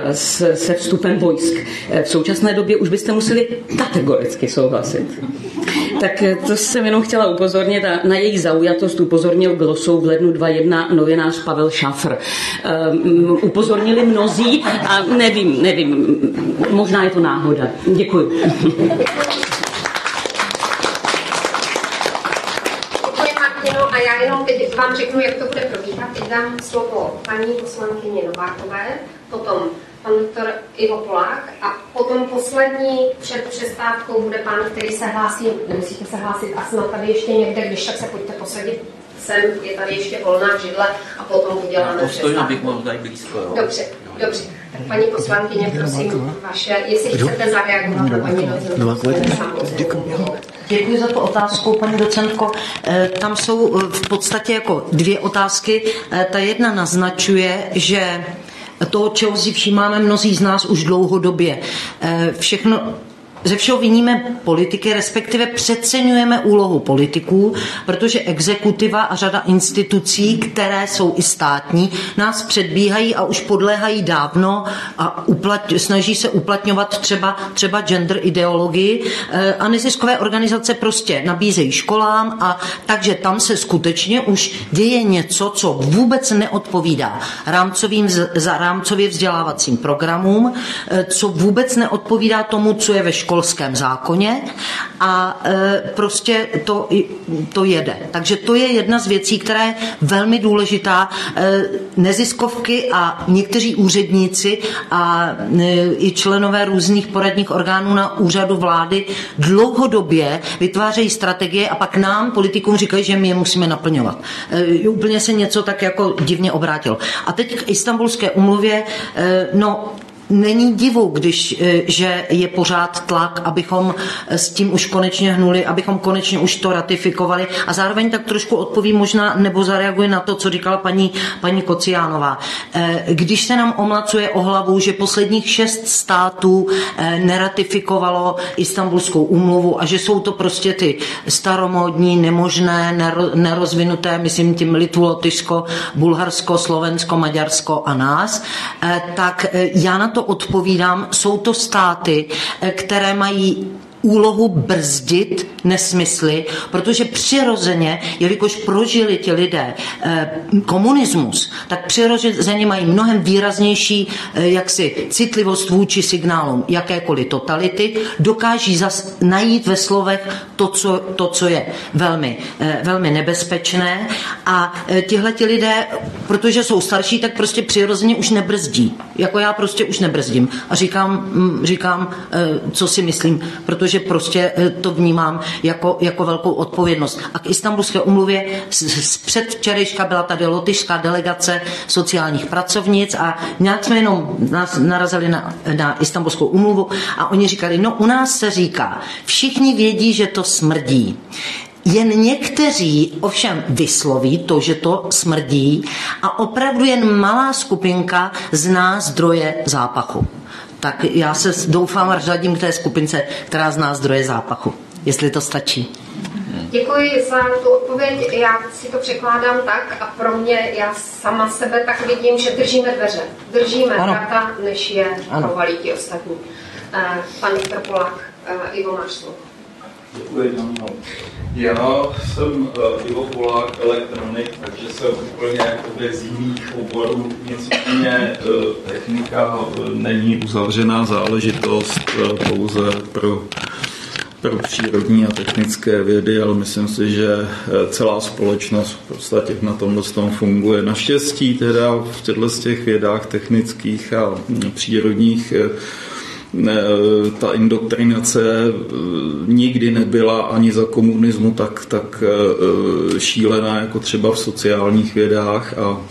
se vstupem vojsk. V současné době už byste museli kategoricky souhlasit. Tak to jsem jenom chtěla upozornit a na její zaujatost upozornil glosou v lednu 2021 novinář Pavel Šafr. Upozornili mnozí a nevím, možná je to náhoda. Děkuji. A já jenom teď vám řeknu, jak to bude probíhat. Teď dám slovo paní poslankyně Novákové, potom pan doktor Ivo Polák a potom poslední před přestávkou bude pán, který se hlásí, nemusíte se hlásit a snad tady ještě někde, když tak se pojďte posadit sem, je tady ještě volná židle a potom uděláme přestávku. Bych mohl tady blízko, jo? Dobře. Tak paní poslankyně, prosím, vaše, jestli chcete zareagovat na paní docentku. Děkuji za tu otázku, paní docentko. Tam jsou v podstatě jako dvě otázky. Ta jedna naznačuje, že to, čeho si všímáme mnozí z nás už dlouhodobě, ze všeho viníme politiky, respektive přeceňujeme úlohu politiků, protože exekutiva a řada institucí, které jsou i státní, nás předbíhají a už podléhají dávno a snaží se uplatňovat třeba gender ideologii a neziskové organizace prostě nabízejí školám a takže tam se skutečně už děje něco, co vůbec neodpovídá rámcově vzdělávacím programům, co vůbec neodpovídá tomu, co je ve školském zákoně a prostě to jede. Takže to je jedna z věcí, která je velmi důležitá. Neziskovky a někteří úředníci a i členové různých poradních orgánů na úřadu vlády dlouhodobě vytvářejí strategie a pak nám, politikům, říkají, že my je musíme naplňovat. Úplně se něco tak jako divně obrátilo. A teď k Istanbulské úmluvě, není divu, že je pořád tlak, abychom s tím už konečně hnuli, abychom konečně už to ratifikovali a zároveň tak trošku odpovím možná, nebo zareaguji na to, co říkala paní Kociánová. Když se nám omlacuje o hlavu, že posledních 6 států neratifikovalo Istanbulskou úmluvu a že jsou to prostě ty staromódní, nemožné, nerozvinuté, myslím tím Litvu, Lotyšsko, Bulharsko, Slovensko, Maďarsko a nás, tak já na to odpovídám, jsou to státy, které mají úlohu brzdit nesmysly, protože přirozeně, jelikož prožili ti lidé komunismus, tak přirozeně mají mnohem výraznější jaksi citlivost vůči signálům jakékoliv totality, dokáží najít ve slovech to, co je velmi nebezpečné a tihleti lidé, protože jsou starší, tak prostě přirozeně už nebrzdí. Jako já prostě už nebrzdím a říkám co si myslím, protože prostě to vnímám jako velkou odpovědnost. A k Istanbulské úmluvě z předvčerejška byla tady lotyšská delegace sociálních pracovnic a nějak jsme jenom narazili na Istanbulskou úmluvu a oni říkali, no u nás se říká, všichni vědí, že to smrdí. Jen někteří ovšem vysloví to, že to smrdí a opravdu jen malá skupinka zná zdroje zápachu. Tak já se doufám a řadím k té skupince, která zná zdroje zápachu. Jestli to stačí. Děkuji za tu odpověď. Já si to překládám tak a pro mě, já sama sebe tak vidím, že držíme dveře. Držíme vrata, než je provalí ti ostatní. Pan Viktor Polák, Ivo, máš slovo. Děkuji. Já jsem Ivo Polák, elektronik, takže jsem úplně z jiných oborů. Nicméně technika není uzavřená záležitost pouze pro přírodní a technické vědy, ale myslím si, že celá společnost v podstatě na tomhle funguje. Naštěstí teda v těchto těch vědách technických a přírodních ta indoktrinace nikdy nebyla ani za komunismu tak šílená jako třeba v sociálních vědách a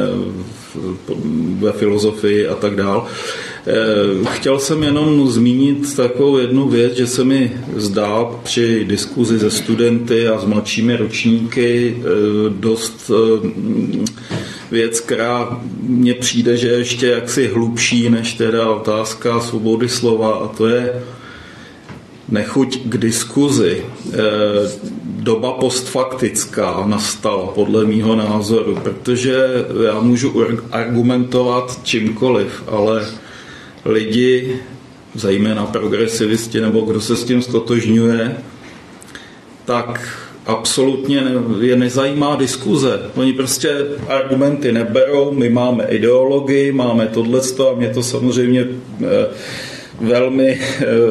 ve filozofii a tak dál. Chtěl jsem jenom zmínit takovou jednu věc, že se mi zdá při diskuzi se studenty a s mladšími ročníky dost věc, která mně přijde, že je ještě jaksi hlubší než teda otázka svobody slova, a to je nechuť k diskuzi. Doba postfaktická nastala podle mýho názoru, protože já můžu argumentovat čímkoliv, ale lidi, zejména progresivisti nebo kdo se s tím stotožňuje, tak absolutně je nezajímá diskuze. Oni prostě argumenty neberou, my máme ideologii, máme tohleto a mě to samozřejmě velmi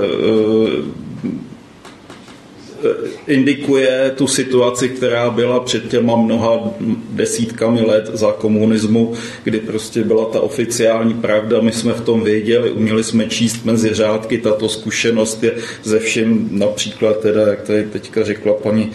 indikuje tu situaci, která byla před těma mnoha desítkami let za komunismu, kdy prostě byla ta oficiální pravda, my jsme v tom věděli, uměli jsme číst mezi řádky, tato zkušenost je ze všem, například teda, jak tady teďka řekla paní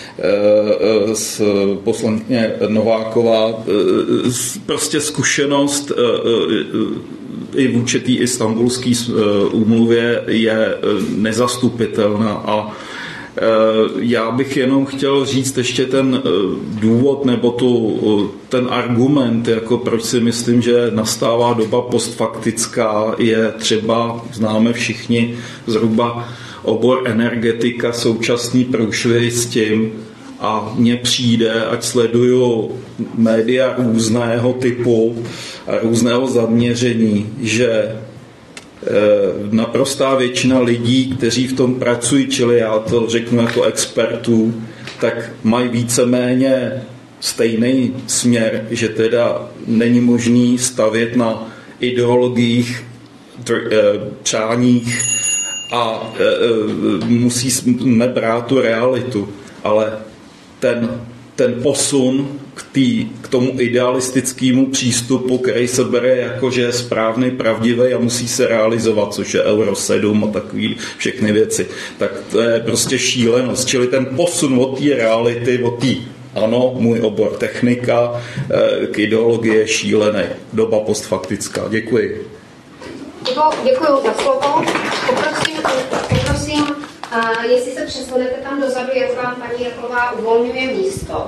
poslankyně Nováková, prostě zkušenost i vůči té Istanbulské úmluvě je nezastupitelná a já bych jenom chtěl říct ještě ten důvod nebo ten argument, jako proč si myslím, že nastává doba postfaktická, je třeba, známe všichni zhruba obor energetika, současný průšvih s tím a mně přijde, ať sleduju média různého typu a různého zaměření, že naprostá většina lidí, kteří v tom pracují, čili já to řeknu jako expertů, tak mají víceméně stejný směr, že teda není možný stavět na ideologiích, přáních a musíme brát tu realitu, ale ten posun k tomu idealistickému přístupu, který se bere jako, že je správný, pravdivý a musí se realizovat, což je Euro 7 a takový všechny věci, tak to je prostě šílenost. Čili ten posun od té reality, ano, můj obor technika, k ideologii je šílený. Doba postfaktická. Děkuji. Děkuji za slovo. Poprosím, jestli se přesunete tam dozadu, jak vám paní Jaklová uvolňuje místo.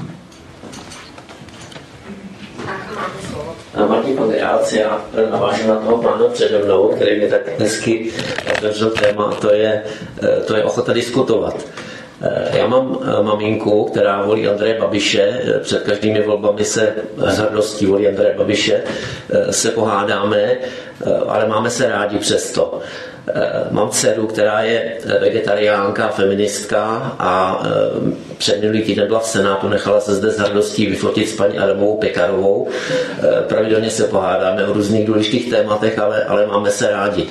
Martin Pondrác, já navážu na toho pána přede mnou, který mě tak hezky otevřel téma, to je ochota diskutovat. Já mám maminku, která volí Andreje Babiše, před každými volbami se s hrdostí volí Andreje Babiše, se pohádáme, ale máme se rádi přesto. Mám dceru, která je vegetariánka, feministka a před minulý týden byla v Senátu, nechala se zde s hrdostí vyfotit s paní Adamovou Pekarovou. Pravidelně se pohádáme o různých důležitých tématech, ale máme se rádi.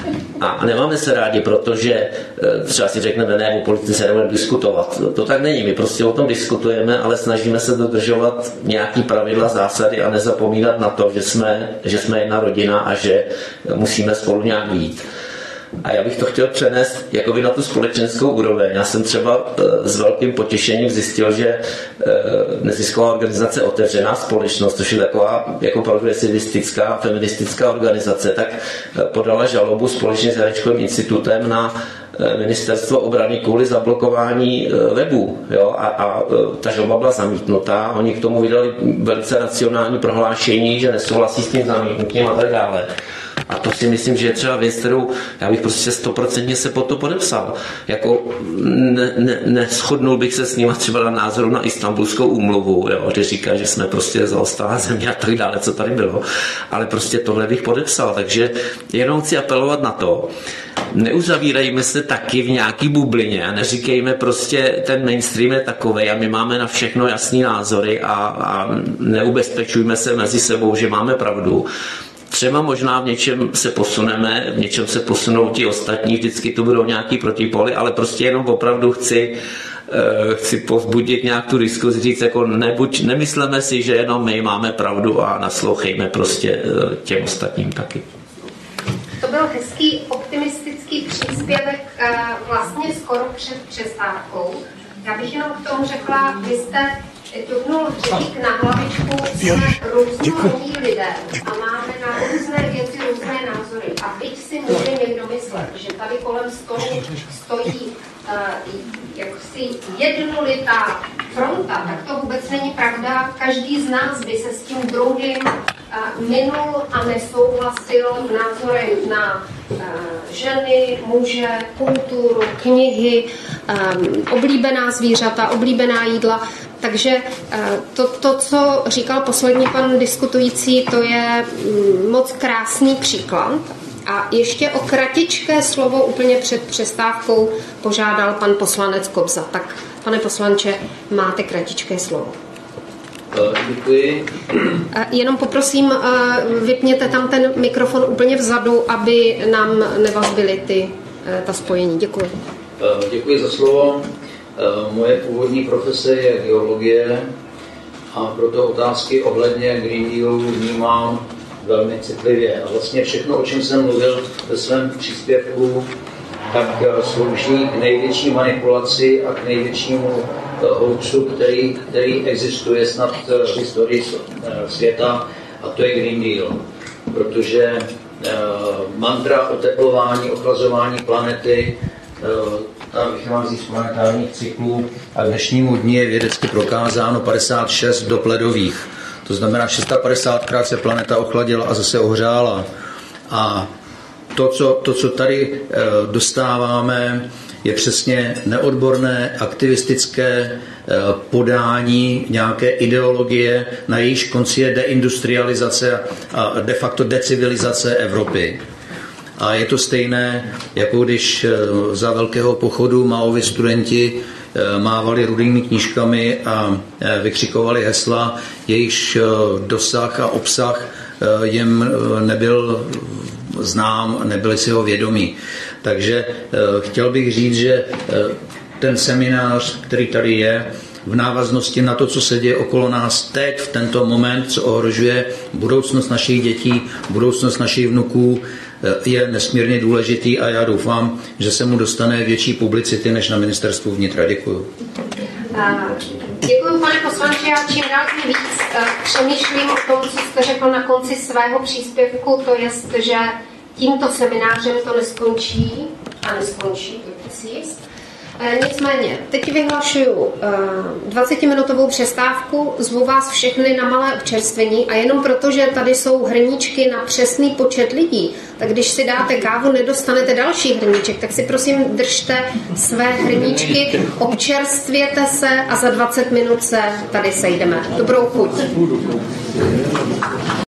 A nemáme se rádi, protože třeba si řekneme, ne, o politice nebudeme diskutovat. To tak není, my prostě o tom diskutujeme, ale snažíme se dodržovat nějaký pravidla, zásady a nezapomínat na to, že jsme jedna rodina a že musíme spolu nějak vyjít. A já bych to chtěl přenést jakoby na tu společenskou úroveň. Já jsem třeba s velkým potěšením zjistil, že nezisková organizace Otevřená společnost, což je taková jako progresivistická, feministická organizace, tak podala žalobu společně s Janečkovým institutem na ministerstvo obrany kvůli zablokování webů. Jo? A ta žaloba byla zamítnutá. Oni k tomu vydali velice racionální prohlášení, že nesouhlasí s tím zamítnutím a tak dále. A to si myslím, že je třeba věc, kterou já bych prostě 100% se pod to podepsal. Jako neshodnul bych se s nima třeba na názoru na Istanbulskou úmluvu, jo, kde říká, že jsme prostě zaostalá země a tak dále, co tady bylo. Ale prostě tohle bych podepsal. Takže jenom chci apelovat na to, neuzavírejme se taky v nějaký bublině a neříkejme prostě, ten mainstream je takovej a my máme na všechno jasný názory a neubezpečujme se mezi sebou, že máme pravdu. Třeba možná v něčem se posuneme, v něčem se posunou ti ostatní, vždycky tu budou nějaký protipóly, ale prostě jenom opravdu chci povzbudit nějak tu diskuzi, říct, jako nemysleme si, že jenom my máme pravdu a naslouchejme prostě těm ostatním taky. To byl hezký optimistický příspěvek vlastně skoro před přestávkou. Já bych jenom k tomu řekla, vy jste ťuknul hřebík na hlavičku, jsme různorodí lidé a máme na různé věci různé názory. A byť si může někdo myslet, že tady kolem stolu stojí jaksi jednolitá fronta, tak to vůbec není pravda. Každý z nás by se s tím druhým minul a nesouhlasil názorem na ženy, muže, kulturu, knihy, oblíbená zvířata, oblíbená jídla. Takže to, co říkal poslední pan diskutující, to je moc krásný příklad. A ještě o kratičké slovo úplně před přestávkou požádal pan poslanec Kobza. Tak, pane poslanče, máte kratičké slovo. Děkuji. Jenom poprosím, vypněte tam ten mikrofon úplně vzadu, aby nám nevazbily ta spojení. Děkuji. Děkuji za slovo. Moje původní profese je geologie a proto otázky ohledně Green Dealu vnímám velmi citlivě. A vlastně všechno, o čem jsem mluvil ve svém příspěvku, tak slouží k největší manipulaci a k největšímu hoaxu, který existuje snad v historii světa, a to je Green Deal. Protože mantra oteplování, ochlazování planety, ta vychází z planetárních cyklů a k dnešnímu dní je vědecky prokázáno 56 dopledových. To znamená, 650krát se planeta ochladila a zase ohřála. A to, co tady dostáváme, je přesně neodborné, aktivistické podání nějaké ideologie, na jejíž konci je deindustrializace a de facto decivilizace Evropy. A je to stejné, jako když za velkého pochodu Maovi studenti mávali rudými knížkami a vykřikovali hesla, jejichž dosah a obsah jim nebyl znám, nebyli si ho vědomí. Takže chtěl bych říct, že ten seminář, který tady je, v návaznosti na to, co se děje okolo nás teď, v tento moment, co ohrožuje budoucnost našich dětí, budoucnost našich vnuků, je nesmírně důležitý a já doufám, že se mu dostane větší publicity než na ministerstvu vnitra. Děkuju. Děkuji, pane poslanče. Já čím dál tím víc přemýšlím o tom, co jste řekl na konci svého příspěvku, to jest, že tímto seminářem to neskončí a neskončí, buďte si jist. Nicméně, teď vyhlašuju 20-minutovou přestávku, zvu vás všechny na malé občerstvení a jenom proto, že tady jsou hrníčky na přesný počet lidí, tak když si dáte kávu, nedostanete další hrníček, tak si prosím držte své hrníčky, občerstvěte se a za 20 minut se tady sejdeme. Dobrou chuť.